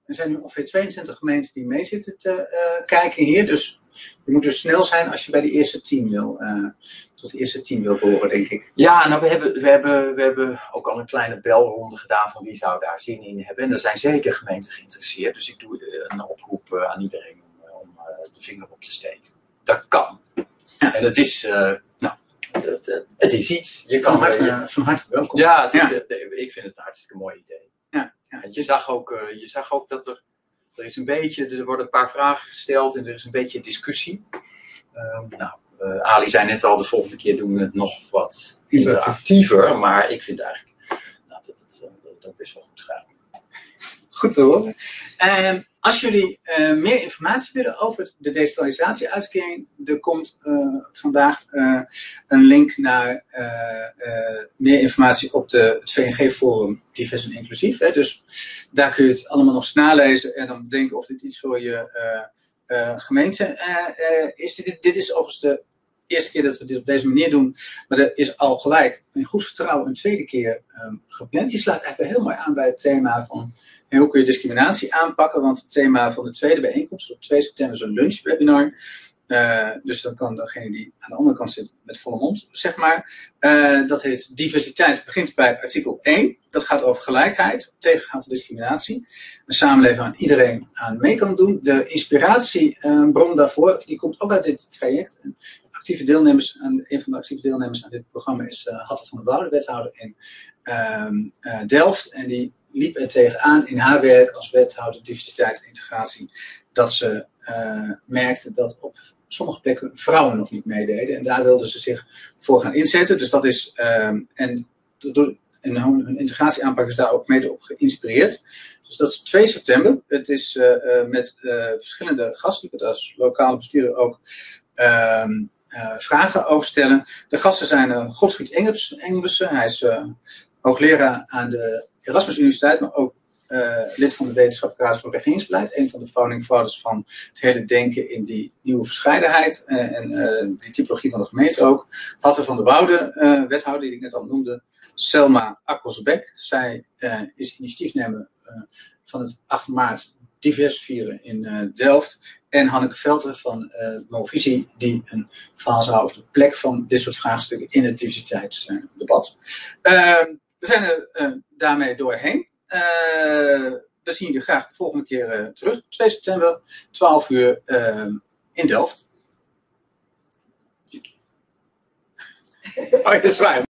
Er zijn nu ongeveer 22 gemeenten die mee zitten te kijken hier. Dus je moet dus snel zijn als je bij de eerste 10 wil, tot de eerste 10 wil behoren, denk ik. Ja, nou, we hebben ook al een kleine belronde gedaan van wie zou daar zin in hebben. En er zijn zeker gemeenten geïnteresseerd. Dus ik doe een oproep aan iedereen om de vinger op te steken. Dat kan. Ja. En het is, het is iets. Je kan van harte welkom. Ja, ik vind het een hartstikke mooi idee. Ja. Je zag ook dat er is een beetje, er worden een paar vragen gesteld en er is een beetje discussie. Ali zei net al, de volgende keer doen we het nog wat interactiever, maar ik vind eigenlijk dat het ook best wel goed gaat. Goed te horen. Als jullie meer informatie willen over de decentralisatie-uitkering, er komt vandaag een link naar meer informatie op het VNG-forum Divers en Inclusief. Hè? Dus daar kun je het allemaal nog eens nalezen en dan denken of dit iets voor je gemeente is. Dit is overigens de eerste keer dat we dit op deze manier doen, maar er is al gelijk in goed vertrouwen een tweede keer gepland. Die slaat eigenlijk heel mooi aan bij het thema van hoe kun je discriminatie aanpakken, want het thema van de tweede bijeenkomst op 2 september is een lunchwebinar. Dus dan kan degene die aan de andere kant zit met volle mond, zeg maar. Dat heet diversiteit, begint bij artikel 1. Dat gaat over gelijkheid, tegengaan van discriminatie. Een samenleving waar iedereen aan mee kan doen. De inspiratiebron daarvoor, die komt ook uit dit traject. Een van de actieve deelnemers aan dit programma is Hatte van der Woude, wethouder in Delft. En die liep er tegenaan in haar werk als wethouder diversiteit en integratie, dat ze merkte dat op sommige plekken vrouwen nog niet meededen. En daar wilden ze zich voor gaan inzetten. Dus dat is, en hun integratieaanpak is daar ook mede op geïnspireerd. Dus dat is 2 september. Het is met verschillende gasten, die als lokale bestuurder ook vragen over stellen. De gasten zijn Godfried Engelsen. Hij is hoogleraar aan de Erasmus Universiteit, maar ook lid van de Wetenschappelijke Raad voor Regeringsbeleid. Een van de founding fathers van het hele denken in die nieuwe verscheidenheid. En die typologie van de gemeente ook. Hatte van der Woude, wethouder die ik net al noemde. Selma Akkelsbeck. Zij is initiatiefnemer van het 8 maart divers vieren in Delft. En Hanneke Velter van Movisie, die een verhaal zou over de plek van dit soort vraagstukken in het diversiteitsdebat. We zijn er daarmee doorheen. We zien jullie graag de volgende keer terug. 2 september, 12 uur in Delft. Oh, je zwaait.